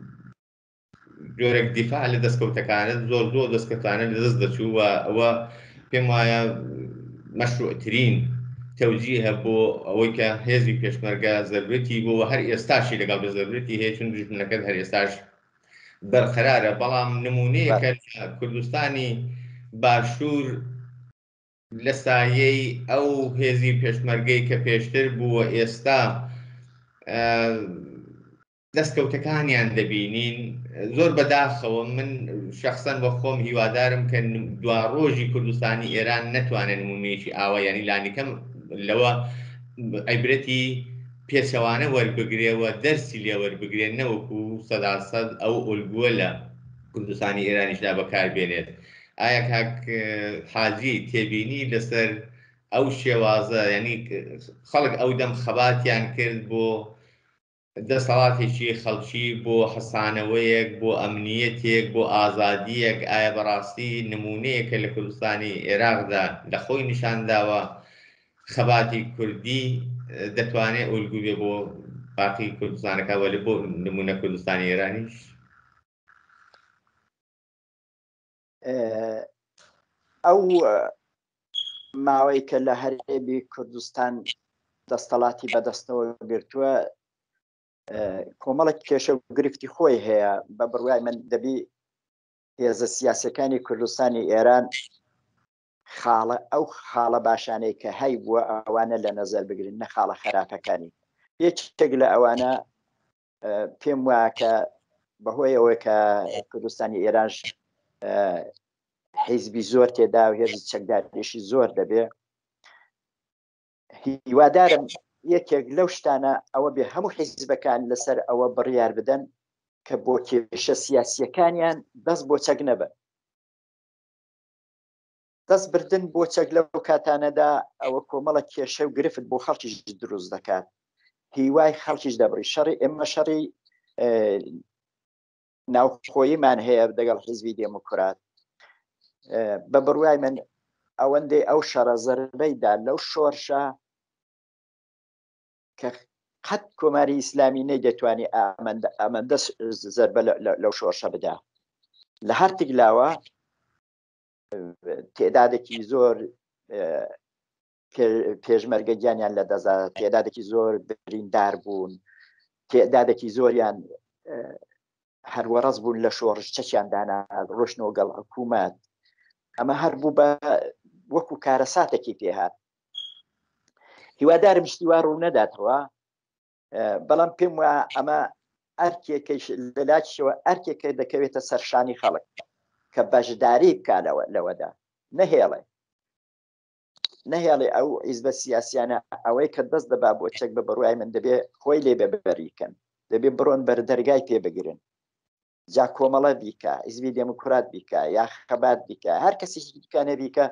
Speaker 1: جۆرێک دیفاع لە دەستکەوتەکانت زۆر دەستکەوتانە لە دەست دەچوو ئەوە پێم وایە مەشروعترین تەوجیهە بۆ ئەوەی کە هێزی پێشمەرگە زەرورەتی بۆ هەر ئێستاشی لەگەڵ بە زەرورەتی هەیە چون دوژمنەکەت هەر ئێستاش بەرقەرارە بەڵام نمونەیەکە لە کوردستانی باشوور لە سایەی ئەو هێزی پێشمەرگەی کە پێشتر بووە ئێستا دەستکەوتەکانیان دەبینین زۆر بەداخەوە من شەخسەن بە خۆم هیوادارم کە دوا ڕۆژی کوردستانی ئێران نەتوانێت نمونەیەکی ئاوە یعنی لانیکەم لەوە عیبرەتی پێچەوانە وەربگرێەوە دەرسی لێ وەربگرێت نەوەکو سەداسەد ئەو ئولگووە لە کوردستانی ئێرانیشدا بەکاربێنێت ئایا کاک حاجی تێبینی لەسەر ئەو شێوازە یعنی خەڵک ئەو دەم خەباتیان کرد بۆ دەسەڵاتێکی خەڵکی بۆ حەسانەوەیەک بۆ ئەمنیەتێک بۆ ئازادیەک ئایا بەڕاستی نمونەیەکە لە کوردستانی عێراقدا لە خۆی نیشانداوە خەباتی کوردی دەتوانێت ئولگو بێ بۆ باقی کوردستانەکە وەلی بۆ نمونە کوردستانی ئێرانیش
Speaker 2: ئەو ماوەی کە لە هەرێمی کوردستان دەستەڵاتی بەدەستەوە گرتووە کۆمەڵێک کێشە و گرفتی خۆی هەیە بە بڕوای من دەبی هێزە سیاسەکانی کوردستانی ئێران ئەو خاڵە باشانەی کە هەی بووە ئەوانە لە نەزەر بگرن نە خاڵە خراپەکانی یەکێک لە ئەوانە پێم وایە کە بەهۆی ئەوەی کە کوردستانی ئێرانش حیزبی زۆر تێدا و هێزی چەکدارێشی زۆر دەبێ هیوادارم یەکێک لەو شتانە ئەوە بێ هەموو حیزبەکان لەسەر ئەوە بڕیار بدەن کە بۆ کێشە سیاسیەکانیان دەست بۆ چەک نەبن دەست بردن بۆ چەک لەو کاتانەدا ئەوە کۆمەڵە کێشە و گرفت بۆ خەڵکیش دروست دەکات هیوای خەڵکیش دەبڕی شەڕی ئێمە شەڕی ناوخۆییمان هەیە دەگەڵ حیزبی دێموکرات بە بڕوای من ئەوەندەی ئەو شەڕە زەربەیدا لەو شۆرشە کە قەت کۆماری ئیسلامی نەیدەتوانی ئەمەندە زەربە لەو شۆرشە بدا لە هەر تگلاوە تێدادێکی زۆر پێشمەرگە گیانیان لە دەزا تێدادێکی زۆر بریندار بوون تێدادێکی زۆریان هەروەڕەز بوون لە شۆڕش چەکیان دانا ڕۆشنەوە گەڵ حکوومەت ئەمە هەر بوو بە وەکو کارەساتێکی پێهات هیوادارم شتیوا ڕوو نەداتەوە بەڵام پێم وایە ئەمە ئەرکێکەش لەلاتشەوە ئەرکێکە دەکەوێتە سەرشانی خەڵک کە بەشداری بکالەوە لەوەدا نەهێڵێ ئەو حیزبە سیاسیانە ئەوەی کە دەست دەبا بۆ چەک بە بڕوای من دەبێ خۆی لێ بەبەریکەن دەبێ بڕۆن بەردەرگای پێ بگرن جا کۆمەڵە بیکە حیزبی دێموکرات بیکە یا خەبات بیکە هەر کەسێکی دیکانە بیکە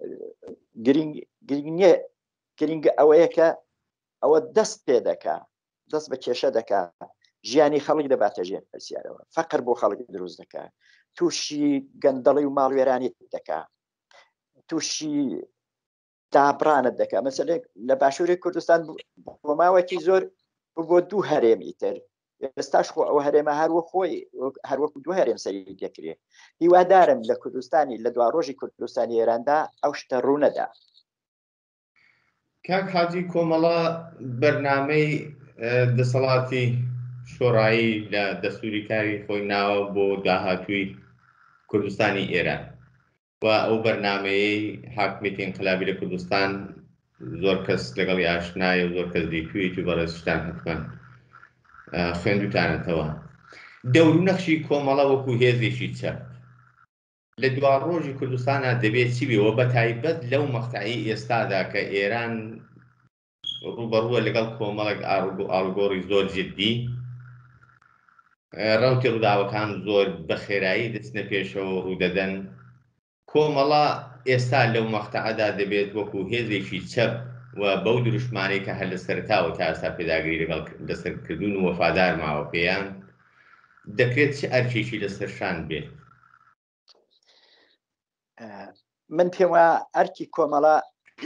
Speaker 2: گرنگە ئەوەیە کە ئەوە دەست پێ دەکا دەست بە کێشە دەکا ژیانی خەڵک دەباتە ژێر پرسیارەوە فەقر بۆ خەڵک دروست دەکا تووشی گەندەڵی و ماڵوێرانی دەکا تووشی دابرانت دەکا مەسەلێک لە باشووری کوردستان بۆ ماوەکی زۆر بۆ دوو هەرێمی تر ئێستاش خۆ ئەو هەرێمە هەروەکو دوو هەرێم سەری دەکرێت هیوادارم لە کوردستانی لە دوا ڕۆژی کوردستانی ئێراندا ئەو شتە ڕوونەدا
Speaker 1: کاک حاجی کۆمەڵە بەرنامەی دەسەڵاتی شۆڕایی لە دەستوری کاری خۆی ناوە بۆ داهاتووی کوردستانی ئێران و ئەو بەرنامەیەی حاکمیەتی ئینقلابی لە کوردستان زۆر کەس لەگەڵی ئاشنایە و زۆر کەس دیتوێتی و بەڕێزشتان حتمەن خوێندوتانەتەوە دەور و نەخشی کۆمەڵە وەکو هێزێکی چەک لە دوا ڕۆژی کوردستانە دەبێت چی بێەوە بە تایبەت لەو مەقتەعی ئێستادا کە ئێران ڕوبەڕووە لەگەڵ کۆمەڵێک ئاڵگۆڕی زۆر جددی ڕەوتی ڕووداوەکان زۆر بە خێرایی دەچنە پێشەوە ڕوودەدەن. کۆمەڵە ئێستا لەو مەقتەعەدا دەبێت وەکو هێزێکی چەپ و بەو دروشمانەی کە هەر لە سەرتاوە تا ئێستا پێداگیری لەگەڵ لەسەرکردوون و وەفادار ماوە پێیان، دەکرێت چه ئەرکێکی لەسەرشان بێت؟
Speaker 2: من پێم وایە ئەرکی کۆمەڵە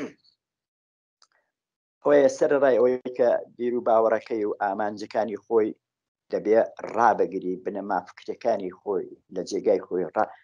Speaker 2: هۆیە سەرڕای ئەوەی کە بیر و باوەڕەکەی و ئامانجەکانی خۆی دەبێ ڕابگری بنەما فکرەکانی خۆی لە جێگای خۆی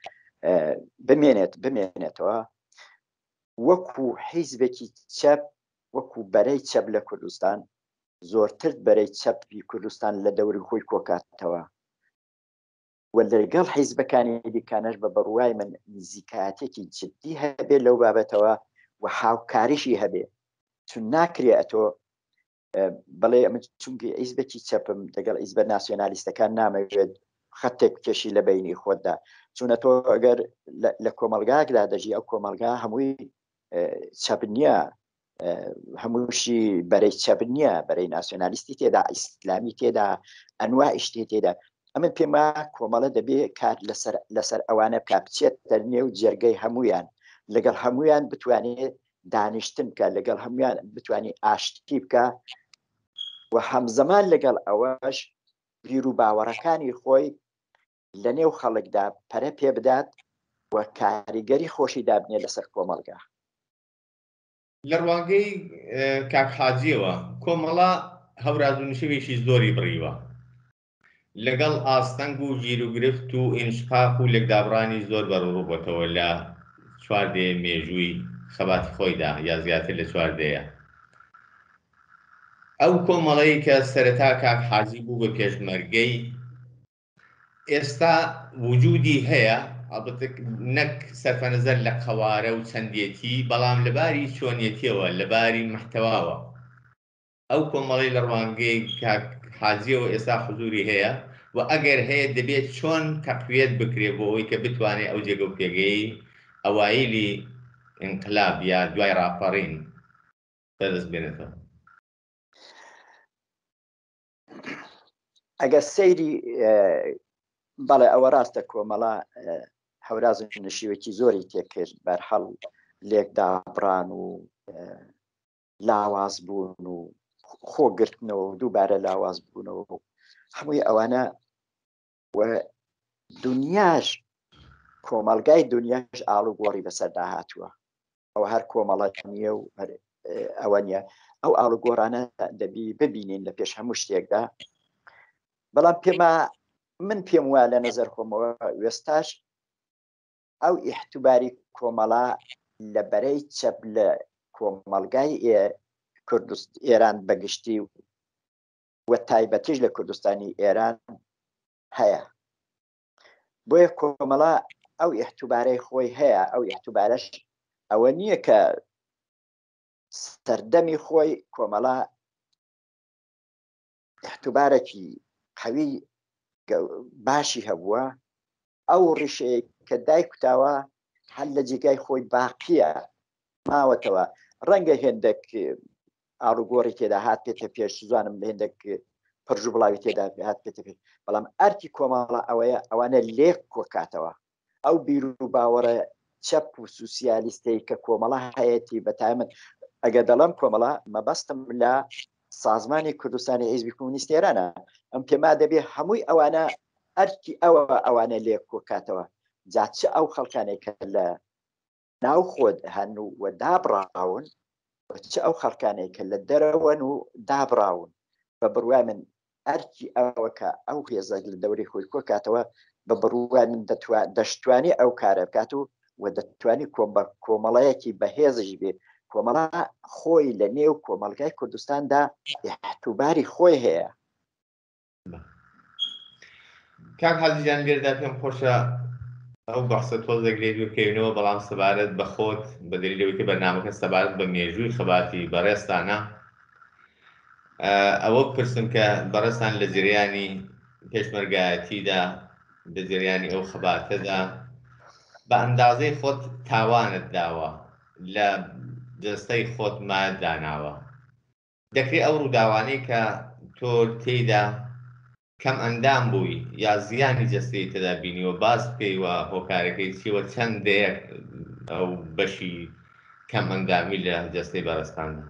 Speaker 2: بمێنێتەوە وەکو حیزبێکی چەپ، وەکو بەرەی چەپ لە کوردستان، زۆرتر بەرەی چەپی کوردستان لە دەوری خۆی کۆکاتەوە و لەگەڵ حیزبەکانی دیکانەش بە بڕوای من نزیکایەتێکی جدی هەبێ لەو بابەتەوە و هاوکاریشی هەبێ، چون ناکرێ ئەتۆ بەڵێ ئەمە چونکە حیزبێکی چەپم لەگەڵ حیزبە ناسیۆنالیستەکان نامەوێت خەتێک کێشی لە بینی خۆتدا، چونە تۆ ئەگەر لە کۆمەلگاکدا دەژی ئەو کۆمەلگا هەمووی چەپ نییە، هەمووشی بەرەی چەپ نییە، بەرەی ناسیۆنالیستی تێدا، ئیسلامی تێدا، ئەنواع شتێ تێدا. ئەمە پێما کۆمەڵە دەبێ کار لەسەر ئەوانە بکە بچێت دەرنێو جێرگەی هەمویان، لەگەڵ هەمویان بتوانێت دانیشتن بکە، لەگەڵ هەمویان بتوانێت ئاشتی بکە و هەمزەمان لەگەڵ ئەوەش بیر و باوەڕەکانی خۆی لە نێو خەڵکدا پەرە پێ بدات و کاریگەری خۆشی دابنێ لەسەر کۆمەلگا.
Speaker 1: لە ڕوانگەی کاک حاجیەوە کۆمەڵە هەوراز و نشێوێکی زۆری بڕیوە لەگەڵ ئاستەنگ و گیر و گرفت و ئینشقاق و لێکدابڕانی زۆر بەڕووبەتەوە لە چواردێ مێژووی خەباتی خۆیدا یا زیاتر لە چواردەیە. ئەو کۆمەڵەی کە سەرەتا کاک حاجی بوو بە پێشمەرگەی ئێستا وجودی هەیە، نەک سەرفەنەزەر لە قەوارە و چەندێتی، بەڵام لەباری چۆنیەتیەوە، لەباری محتەواوە. ئەو کۆمەڵی لە ڕوانگەی کاک حاجیەوە ئێستا حزوری هەیە و ئەگەر هەیە دەبێت چۆن تەقویەت بکرێ بۆ ئەوەی کە بتوانێت ئەو جێگە و پێگەی ئەوایلی ئینقلاب یا دوای ڕاپەڕین دەست بێنێتەوە.
Speaker 2: ئەگەر سەیری بەڵێ ئەوە ڕاستە کۆمەڵە هەوراز نشیوێکی زۆری تێکرد، بەرحەڵ لێکدابڕان و لاواز بوون و خۆگرتنەوە دووبارە لاواز بوونەوە هەمووی ئەوانە و دنیاش کۆمەلگای دنیاش ئاڵوگۆڕی بەسەردا هاتووە. ئەوە هەر کۆمەڵەت نییە و ئەوە نییە، ئەو ئاڵوگۆڕانە دەبی ببینین لە پێش هەموو شتێکدا. بەڵام من پێم وایە لە نەزەر خۆمەوە وێستاش ئەو ئیحتوباری کۆمەڵە لە بەرەی چەپ لە کۆمەلگای ئێران بەگشتی و تایبەتیش لە کوردستانی ئێران هەیە. بۆیە کۆمەڵە ئەو ئیحتوبارەی خۆی هەیە، ئەو ئیحتوبارەش ئەوە نییە کە سەردەمی خۆی کۆمەڵە ئیحتوبارێکی قەوی باشی هەبووە، ئەو ڕیشەیە کە دایکوتاوە هەر لە جێگای خۆی باقیە ماوەتەوە. ڕەنگە هێندێک ئاڵوگۆڕی تێدا هات پێتە پێش، زانم هێندێک پرژ و بڵاوی تێدا هات پێتە پێش، بەڵام ئەرکی کۆمەڵە ئەوەیە ئەوانە لێک کۆکاتەوە. ئەو بیر و باوەڕە چەپ و سوسیالیستەی کە کۆمەڵە هەیەی بەتایمەت ئەگە دەڵم کۆمەڵە مەبەستم لە سازمانی کوردستانی حیزبی کۆمونیست ئێرانە، ئەم پێما دەبێ هەمووی ئەوانە ئەرکی ئەوانە لێک کۆکاتەوە. جا چ ئەو خەڵکانێک کە لە ناو خۆت هەن و دابڕاون، چ ئەو خەڵکانێک کە لە دەرەوەن و دابڕاون، بە بڕوای من ئەرکی ئەوەکە ئەو هێزە لە دەوری خۆی کۆکاتەوە، بە بڕوای من دەشتوانی ئەو کارە بکات و دەتوانی کۆمەڵەیەکی بەهێزش بێ. کۆمەڵە خۆی لە نێو کۆمەلگای کوردستاندا ئیحتوباری خۆی هەیە.
Speaker 1: کاک حاجیجان لێردا پێم خۆشە ئەو بەحسە تۆزێک لێ دوورکەوێنەوە، بەڵام سەبارەت بە خۆت بە دلیلەوەی کە بەرنامەکە سەبارەت بە مێژووی خەباتی بەڕێستانە، ئەوە بپرسم کە بەڕێستان لە جریانی پێشمەرگایەتیدا، لە جریانی ئەو خەباتەدا بە ئەندازەی خۆت تاوانت داوە، لە دەستەی خۆت ماداناوە، دەکرێت ئەو ڕووداوانەی کە تۆ تێیدا کەم ئەندام بووی یا زیانی جەستەی تێدا بینیوە باس پێیوە هۆکارەکەی چیوە چەندێک ئەو بەشی کەم ئەندامی لە جەستەی بارستاندا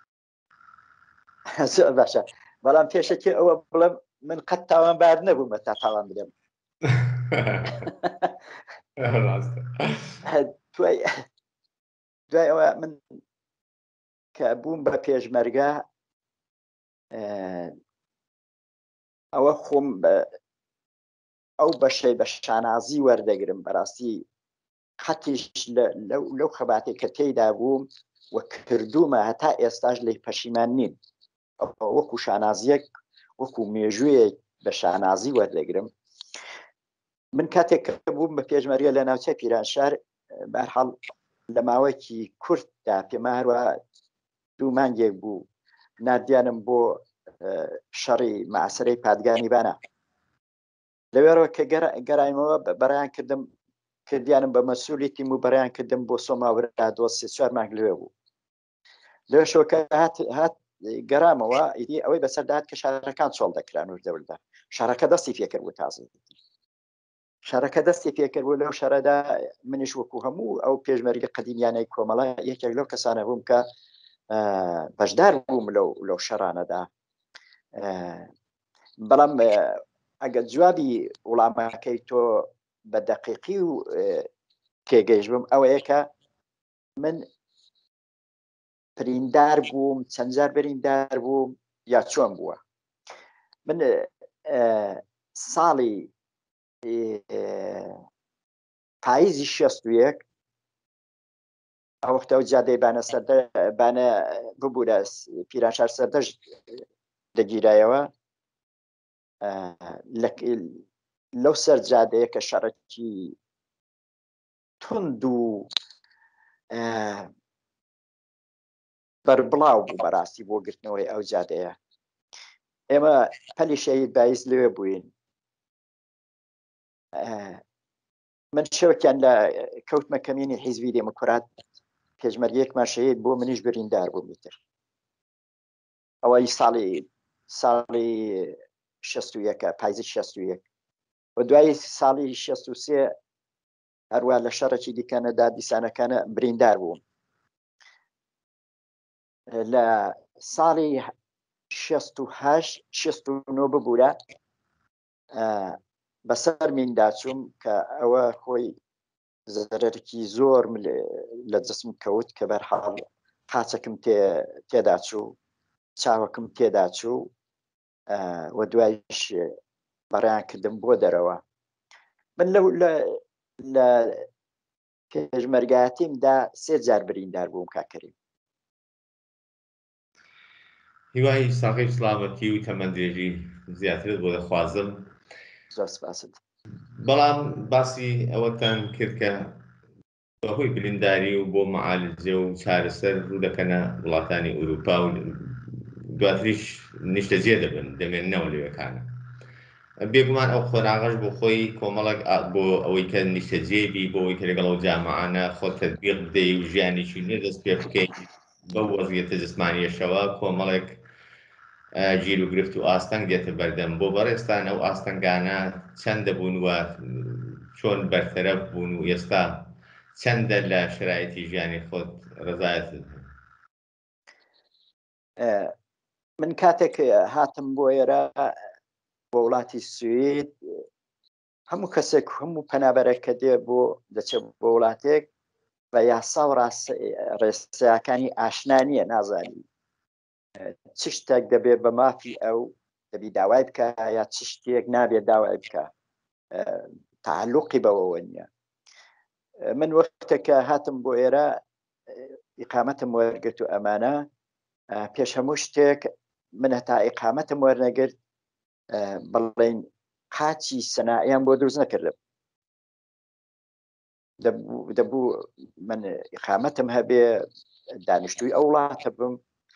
Speaker 2: باشە بەڵام پێشەکی ئەوە بڵم من قەت تاوانبار نەبوومە تا تاوان بدەم دوای ئەوە من کە بووم بە پێشمەرگە ئەوە خۆم ئەو بەشەی بە شانازی وەردەگرم بەڕاستی قەتیش لەو خەباتێک کە تێیدا بووم وە کردومە هەتا ئێستاش لی پەشیمان نین وەکو شانازیەک وەکو مێژوویەک بە شانازی وەردەگرم من کاتێک کە بووم بە پێشمەرگە لە ناوچە پیرانشار بەرحەڵ لە ماوەیەکی کورتدا پێما هەروە 2 مانگێک بوو نادیانم بۆ شەڕی مەعسەرەی پادگانی بانە لەوێرەوە کە گەڕایمەوە بەڕیان کردیانم بە مەسئولی تیم و بەڕیان کردم بۆ سۆماورا 2-3-4 مانگ لەوێ بوو لەوێشەوە کە هات گەرامەوە ئیدی ئەوەی بەسەردات کە شارەکان چۆڵ دەکران و دەوردە شارەکە دەستی پێکرد بوو تازە شارەکە دەستی پێکرد بوو لەو شارەدا منیش وەکو هەموو ئەو پێشمەرگە قەدیمیانەی کۆمەڵە یەکێک لەو کەسانە بووم کە بەشدار بووم لەو شەڕانەدا بەڵام ئەگەر جوابی وڵامەکەی تۆ بە دەقیقی و تێگەیشت بووم ئەوەیە کە من بریندار بووم چەند جار بریندار بووم یا چۆن بووە من ساڵی پاییزی 61 ئەو وەختە ئەو جادەی بانە ببوورە پیرانشار سەردەشت دەگیرایەوە لەو سەر جادەیە کە شەڕێکی تند و بەربڵاو بوو بەڕاستی بۆ گرتنەوەی ئەو جادەیە ئێمە پەلی شەهید بایز لەوێ بووین من شەوەکیان لە کەوتمە کەمینی حیزبی دێموکرات پێشمەرگەیەکمان شەهید بۆ منیش بریندار بوو میتر ئەوەی ساڵی 61 پاییزی 61 و دوای ساڵی 63 هەروە لە شەڕێکی دیکەنەدا دیسانەکانە بریندار بووم لە ساڵی 69 ببوورە بەسەر مینداچووم کە ئەوە خۆی زەرەرێکی زۆر لە جسم کەوت کە بەرحاڵ قاچەکم تێدا چوو چاوەکم تێدا چوو و دوایش بەڕیان کردم بۆ دەرەوە من لە پێشمەرگایەتیمدا 3 جار بریندار بووم کاکەریم
Speaker 1: هیوای ساقی سلامەتی و تەمەندێژی زیاترت بۆ دەخوازم
Speaker 2: زۆر سپاست
Speaker 1: بەڵام باسی ئەوەتان کرد کە بەهۆی برینداری و بۆ مەعالجە و چارەسەر ڕوو دەکەنە وڵاتانی ئوروپا و دواتریش نیشتەجێ دەبن دەمێننەوە لەوێکانە بێگومان ئەو خۆراغەش بۆ خۆی کۆمەڵک بۆ ئەوەی کە نیشتەجێبی بۆ ئەوەی کە لەگەڵ ئەو جامعانە خۆت تەطبیق بدەی و ژیانێکی نوێ دەست پێ بکەیت بەو وەزعیەتە جسمانیەشەوە کۆمەڵێک گیر و گرفت و ئاستەنگ دێتە بەردەم بۆ بەڕێستان ئەو ئاستەنگانە چەندە بوون وە چۆن بەرتەرەف بوون و ئێستا چەندە لە شرایەتی ژیانی خۆت ڕزایەت
Speaker 2: من کاتێک هاتم بۆ ئێرە بۆ وڵاتی سوید هەموو کەسێک هەموو پەنابەرەکە دێ بۆ دەچێت بۆ وڵاتێک بە یاسا و ڕێسایەکانی ئاشنا نییە نازانی چ شتێک دەبێت بە مافی ئەو دەبی داوای بکە یا چ شتێک نابێت داوای بکە تعلقی بەوەوە نییە من وەختێکە هاتم بۆ ئێرە ئیقامەتم وەرگرت و ئەمانە پێش هەموو شتێک من هەتا ئیقامەتم وەرنەگرت بڵێن قاچی سەناییان بۆ دروست نەکردم دەبوو من ئیقامەتم هەبێ دانیشتووی ئەو وڵاتە بم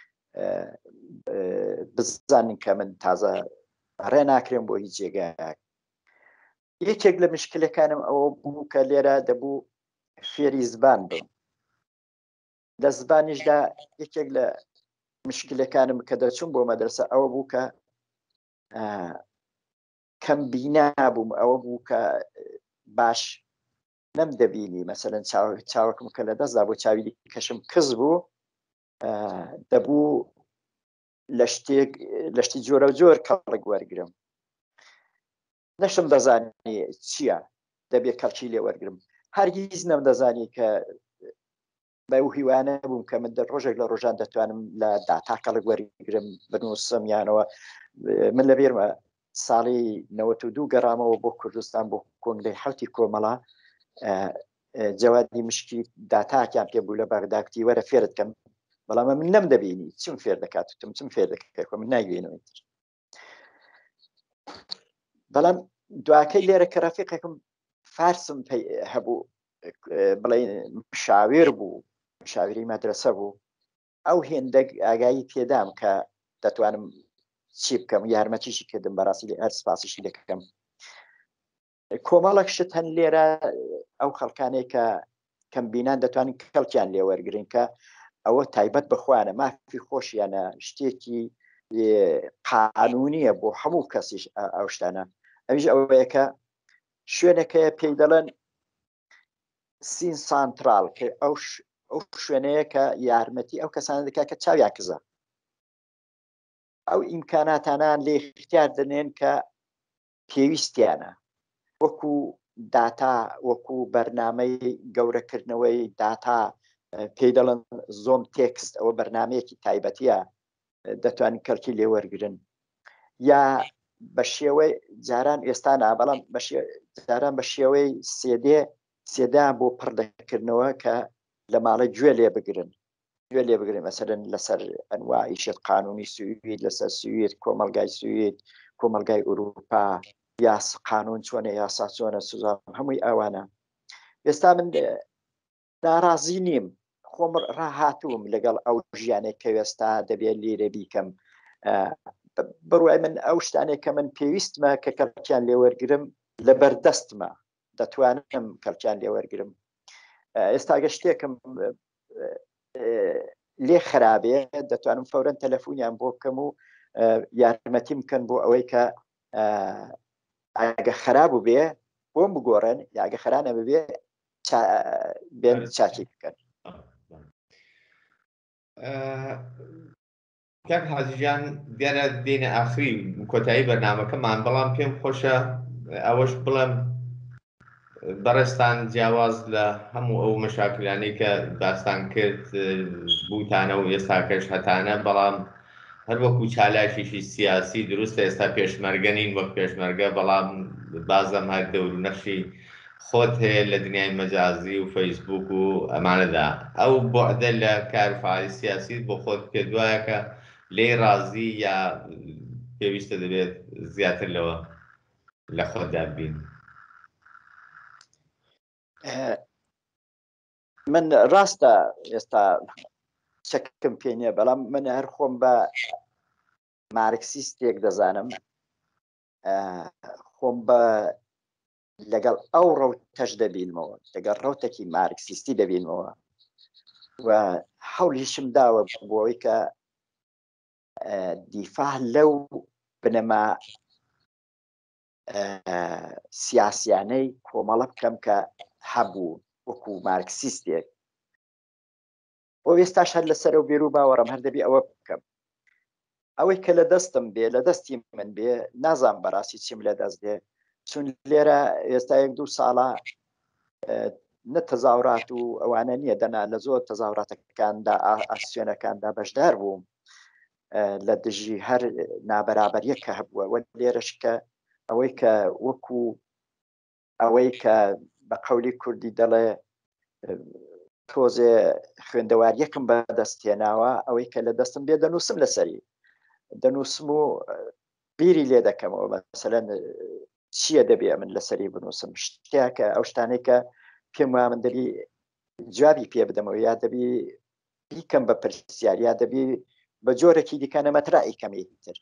Speaker 2: بزانن کە من تازە ڕێ ناکرێم بۆ هیچ جێگایەک یەکێک لە مشکلەکانم ئەوە بوو کە لێرە دەبوو فێری زبان بم لە زبانیشدا یەکێک لە مشکلەکانم کە دەچوون بۆ مەدرسە ئەوە بوو کە کەم بینا بووم ئەوە بوو کە باش نەم دەبینی مەسەرەن چاوەکم کە لە دەستدا بۆ چاوی کەشم کەس بوو دەبوو لە شتی جۆرە و جۆر کەڵک وەرگرم نەشم دەزانی چییە دەبێت کەڵکی لێ وەرگرم هەرگیز نەم دەزانی کە بەو هیوانە بووم کە من ڕۆژێک لە ڕۆژان دەتوانم لە داتا کەڵک وەرگرم بنووسم یانەوە من لە بێرمە ساڵی 92 گەڕامەوە بۆ کوردستان بۆ کۆنگرەی حوتی کۆمەڵە جەوادی مشکی داتاکیان پێ بوو لە بەغداکتی وەرە فێرت کەم بەڵام من نەم دەبینی چم فێر دەکاتتم چم فێر دەکە من نایبێنەوە بەڵام دواکەی لێرە کە ڕەفیقێکم فارسم هەبوو بڵێ شاوێر بوو شاوێری مەدرسە بوو ئەو هێندە ئاگایی پێدام کە دەتوانم چی بکەم یارمەتیشی کردم بەڕاستی لێ هەر سپاسیشی دەکەم کۆمەڵک شت هەن لێرە ئەو خەڵکانەی کە کەمبینان دەتوانین کەڵکیان لێ وەرگرن کە ئەوە تایبەت بخوانە مافی خۆشیانە شتێکی قانونیە بۆ هەموو کەسیش ئەو شتانە ئەویش ئەوەیە کە شوێنەکەیە پێی دەڵێن سین سانترال کە ئەو شوێنەیە کە یارمەتی ئەو کەسانە دەکات کە چاویان کزە ئەو ئیمکاناتانان لێ اختیار دەنێن کە پێویستیانە وەکو داتا وەکو بەرنامەی گەورەکردنەوەی داتا پێی دەڵێن زۆم تێکست ئەوە بەرنمەیەکی تایبەتیە دەتوانین کەلکی لێ وەرگرن یا بە شێوەی جاران ئێستا نا بەڵام جاران بە شێوەی سێدا بۆ پڕدەکردنەوە کە لە ماڵی گوێ لێ بگرن مەسەرەن لەسەر ئەنواعی شت قانونی سوید لەسەر سوید کۆمەلگای سوید کۆمەلگای ئوروپا یا قانون چۆنە یاسا چۆنە سوزان هەمووی ئەوانە ئێستا من ناڕازی نیم خۆم ڕاهاتووم لەگەڵ ئەو ژیانێک کە ئێستا دەبێت لێرە بیکەم بڕوای من ئەو شتانێک کە من پێویستمە کە کەلکیان لێ وەرگرم لە بەردەستمە دەتوانم کەلکیان لێ وەرگرم ئێستا گە شتێکم لێ خراپێ دەتوانم فەورەن تەلەفۆنیان بۆ بکەم و یارمەتیم بکەن بۆ ئەوەی کە ئەگە خراپ بێ بۆم بگۆڕن یاگە خرانە ببێ بێن چاکی بکەن
Speaker 1: کاک حاجیجان دیارە دێنە ئاخری کۆتایی بەرنامەکەمان بەڵام پێم خۆشە ئەوەش بڵێم بەڕێستان جیاواز لە هەموو ئەو مەشاکلانەی کە داستان کرد بوتانە و ئێستاکەش هەتانە بەڵام هەر وەکو چالاشیشی سیاسی دروستە ئێستا پێشمەرگەنین وەک پێشمەرگە بەڵام بازم هەر دەور و نەخشی خۆت هەیە لە دنیای مەجازی و فەیسبوک و ئەمانەدا ئەو بۆعدە لە کارفعالی سیاسی بۆ خۆت پێدوایە کە لێی ڕازی یا پێویستە دەبێت زیاتر لەوە لە خۆتدا بین
Speaker 2: من ڕاستە ئێستا چەکم پێ نییە بەڵام من هەر خۆم بە مارکسیستێک دەزانم خۆم بە لەگەڵ ئەو ڕەوتەش دەبینمەوە لەگەڵ ڕەوتێکی مارکسیستی دەبینمەوە و هەوڵیشم داوە بۆەوەی کە دیفاع لەو بنەما سیاسیانەی کۆمەڵە بکەم کە هەبوو وەکو مارکسیستێک بۆ ئێستاش هەر لەسەر و بێرو باوەڕم هەر دەبی ئەوە بکەم ئەوەی کە لە دەستم بێ لە دەستی من بێ نازان بەڕاستی چیم لە دەست دێ چون لێرە ئێستا 1-2 ساڵە نە تەزاورات و ئەوانە نییە دەنا لە زۆر تەزاوراتەکاندا ئاسیۆنەکاندا بەشدار بووم لە دژی هەر نابەرابەریە کە هەبووە وە لێرەش کە ئەوەی کە وەکو ئەوەی کە بە قەولی کوردی دەڵێ تۆزێ خوێندەواریەکم بەدەستێناوە ئەوەی کە لە دەستم بێ دەنووسم لەسەری دەنووسم و بیری لێ دەکەمەوە مەسەلەن چییە دەبێ من لەسەری بنووسم شتێکە ئەو شتانەی کە پێم وایە من دەبی جوابی پێ بدەمەوە یا دەبی بیکەم بە پرسیار یا دەبی بە جۆرەکی دیکانە مەترایی کەمی تر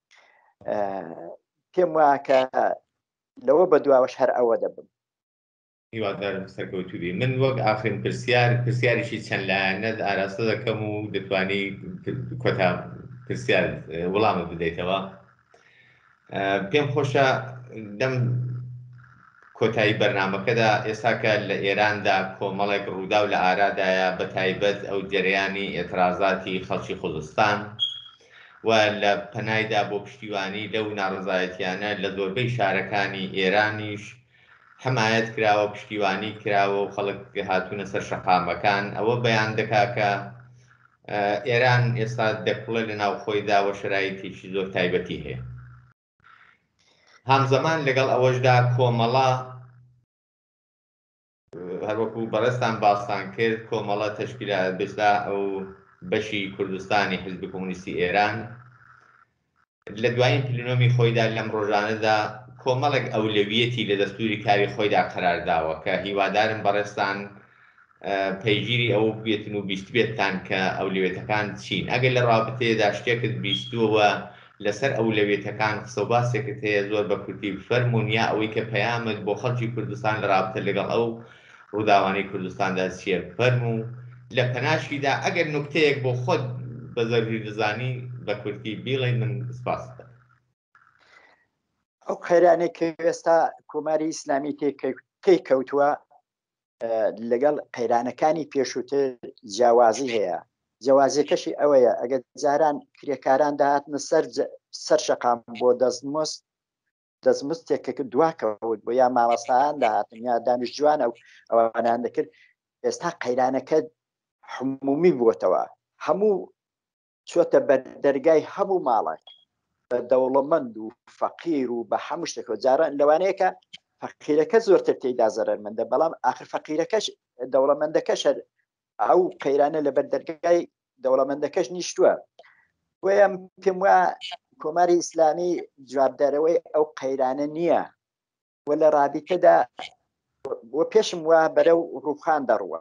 Speaker 2: پێم وایە کە لەوە بە دواوەش هەر ئەوە دەبم
Speaker 1: هیوادارم سەرکەوتوبی من وەک ئاخرین پرسیاریشی چەند لایەنەت ئاراستە دەکەم و دەتوانی کۆتا پرسیار وەڵامە بدەیتەوە پێم خۆشە دەم کۆتایی بەرنامەکەدا ئێستا کە لە ئێراندا کۆمەڵێک ڕوودا و لە ئارادایە بە تایبەت ئەو جەریانی ئێترازاتی خەڵکی خوزستان و لە پەنایدا بۆ پشتیوانی لەو ناڕزایەتیانە لە زۆربەی شارەکانی ئێرانیش حمایەت کراوە، پشتیوانی کراوە و خەڵک هاتوونە سەر شەقامەکان. ئەوە بەیان دەکا کە ئێران ئێستا دەکڵێ لە ناوخۆیدا و شرایطێکی زۆر تایبەتی هەیە. هەمزەمان لەگەڵ ئەوەشدا کۆمەڵە هەروەکو بەڕێستان باستان کرد، کۆمەڵە تەشکیلات بێستا ئەو بەشی کوردستانی حیزبی کۆمونیستی ئێران لە دوایین پلنۆمی خۆیدا لەم ڕۆژانەدا کۆمەڵێک ئەولەویەتی لە دەستوری کاری خۆیدا قەرارداوە کە هیوادارم بەڕێستان پەیگیری ئەو بێتن و بیست بێتتان کە ئەولەوێتەکان چین. ئەگەر لە ڕابطەیەدا شتێکت بیستووەوە لەسەر ئەولەوێتەکان قسە و باسێکت هەیە زۆر بە کورتی فەرموون، یا ئەوەی کە پەیامت بۆ خەڵکی کوردستان لە ڕابطە لەگەڵ ئەو ڕووداوانەی کوردستاندا چیە فەرموو. لە پەناشیدا ئەگەر نوکتەیەک بۆ خۆت بە زەروری دەزانی بە کورتی بیڵێ من سپاس دەکەم.
Speaker 2: ئەو خێرانەی کە ئێستا کۆماری ئیسلامی تێی کەوتووە لەگەڵ قەیرانەکانی پێشووتر جیاوازی هەیە. جیاوازیەکەشی ئەوەیە ئەگەر جاران کرێکاران داهاتنە سەر شەقام بۆ دەستمزدێکە دواکەوت بۆ یا مامەستایان داهاتن یا دانیشتجوان ئەوانان دەکرد. ئێستا قەیرانەکە حمومی بووتەوە، هەموو چۆتە بەر دەرگای هەموو ماڵێک بە دەوڵەمەند و فەقیر و بە هەموو شتێکەوە. جاران لەوانەیە فەقیرەکە زۆرتر تێیدا زەرمەندە، بەڵام ئاخر فەقیرەکەش دەوڵەمەندەکەش ئەو قەیرانە لە بەر دەرگای دەوڵەمەندەکەش نیشتووە. بۆیە پێم وایە کۆماری ئیسلامی جوابدارەوەی ئەو قەیرانە نییە و لە ڕابطەدا بۆ پێشم وە بەرەو ڕووخان دەڕوە.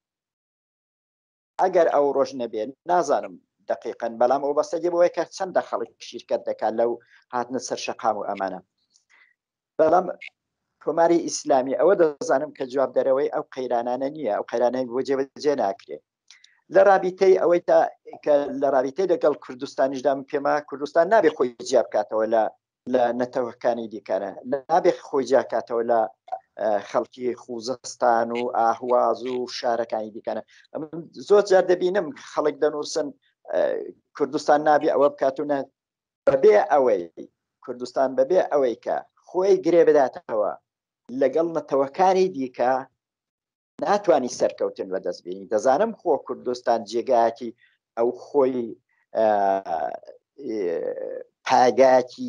Speaker 2: ئەگەر ئەو ڕۆژ نەبێت نازانم دقیقاً، بەڵام ئەو بەسەدی بۆیە کە چەندە خەڵک شیرکەت دەکات لەو هاتنە سەر شەقام و ئەمانە. بەڵام کۆماری ئیسلامی ئەوە دەزانم کە جوابدارەوەی ئەو قەیرانانە نییە، ئەو قەیرانەی بۆ جێبەجێ ناکرێت. لە رابطەی ئەوەی کە لە رابطەی لەگەڵ کوردستانیشدا پێما کوردستان نابێت خۆی جیا بکاتەوە لە نەتەوەکانی دیکانە، نابێت خۆی جیاکاتەوە لە خەڵکی خوزستان و ئاهواز و شارەکانی دیکانە. زۆر جار دەبینم خەڵک دەنووسن کوردستان نابێ ئەوە بکاتونە بەبێ ئەوەی کوردستان بەبێ ئەوەی کە خۆی گرێ بداتەوە لەگەڵ نەتەوەکانی دیکە ناتوانانی سەرکەوتن بە دەستبینی. دەزانم خۆ کوردستان جێگایەکی ئەو خۆی پاگاکی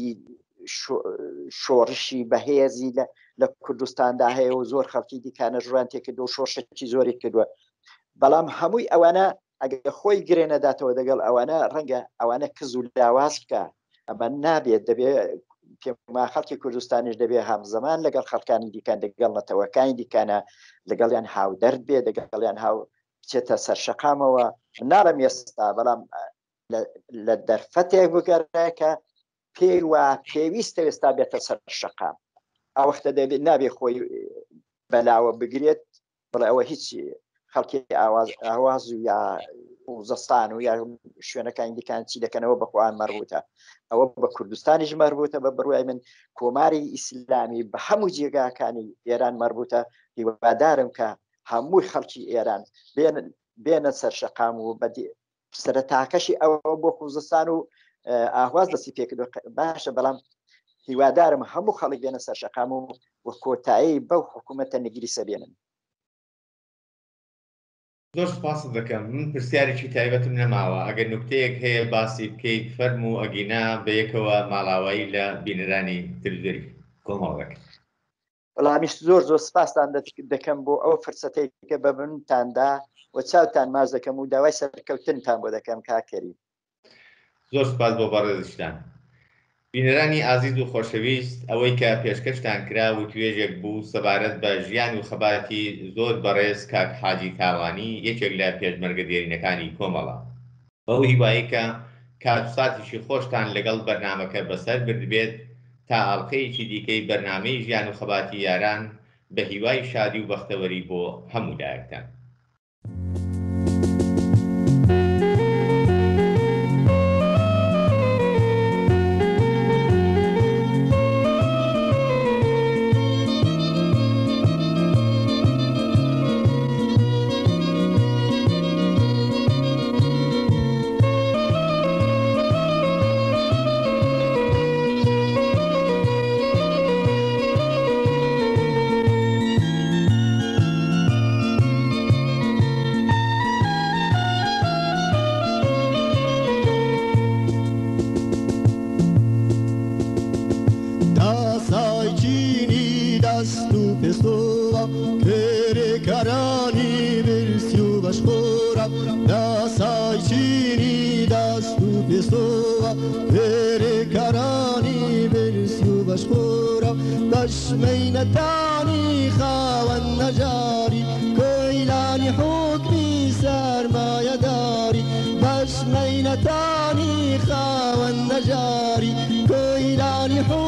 Speaker 2: شۆڕشی بەهێزی لە کوردستاندا هەیە و زۆر خەڵکی دیکانە ژوان تێکردو و شۆڕشێکی زۆری کردووە. بەڵام هەمووی ئەوانە ئەگەر خۆی گرێ نەداتەوە دەگەڵ ئەوانە ڕەنگە ئەوانە کز و لاواز بکە. ئەمە نابێت، دەبێت پێما خەڵکی کوردستانیش دەبێت هەمزەمان لەگەڵ خەڵکانی دیکان دەگەڵ نەتەوەکانی دیکانە لەگەڵیان هاودەرد بێ، دەگەڵیان هاو بچێتە سەر شەقامەوە. ناڵم ئێستا، بەڵام لە دەرفەتێک بگەڕێ کە پێی وە پێویستە ئێستا بێتە سەر شەقام. ئەوەختە دەبێت نابێت خۆی بەلاوە بگرێت بڵێ ئەوە هیچی خەڵکی ئاواز و یا خوزستان و یا شوێنەکانی دیکان چی دەکەنەوە بەخۆیان مەربوتە. ئەوە بە کوردستانیش مەربوتە، بە بڕوای من کۆماری ئیسلامی بە هەموو جێگاکانی ئێران مەربوتە. هیوادارم کە هەمووی خەڵکی ئێران بێنە سەر شەقام و سەرەتاکەشی ئەوە بۆ خوزستان و ئاهواز دەستی پێکردو باشە، بەڵام هیوادارم هەموو خەڵک بێنە سەر شەقام و کۆتایی بەو حکوومەتە نەگریسە بێنن.
Speaker 1: زۆر سپاس دەکەم. من پرسیارێکی تایبەتم نەماوە، ئەگەر نوکتەیەک هەیە باسی بکەیت فەرموو، ئەگینا بەیەکەوە ماڵاوایی لە بینەرانی تلڤیزیۆنی کۆمەڵەکە.
Speaker 2: وەڵامیش زۆر سپاسان دەکەم بۆ ئەو فرسەتەی کە بە منتاندا و چاوتان ماز دەکەم و داوای سەرکەوتنتان بۆ دەکەم کاکەری.
Speaker 1: زۆر سپاس بۆ بەڕێزشتان. بینەرانی ئازیز و خۆشەویست، ئەوەی کە پێشکەشتان کرا و توێژێک بوو سەبارەت بە ژیان و خەباتی زۆر بەڕێز کاک حاجی تاوانی، یەکێک لە پێشمەرگە دێرینەکانی کۆمەڵە. بەو هیوایی کە کاتساتیشی خۆشتان لەگەڵ بەرنامەکە بەسەر بردبێت تا ئاڵقەیەکی دیکەی بەرنامەی ژیان و خەباتی یاران بە هیوای شادی و بەختەوەری بۆ هەموو لایەکتان.
Speaker 3: پسوا پیر کرانی برسیو بشخورا دستای چینی دستو پسوا پیر کرانی برسیو بشخورا بشمینتانی خاون نجاری کویلانی حکمی سرمایه داری بشمینتانی خاون نجاری کویلانی حکمی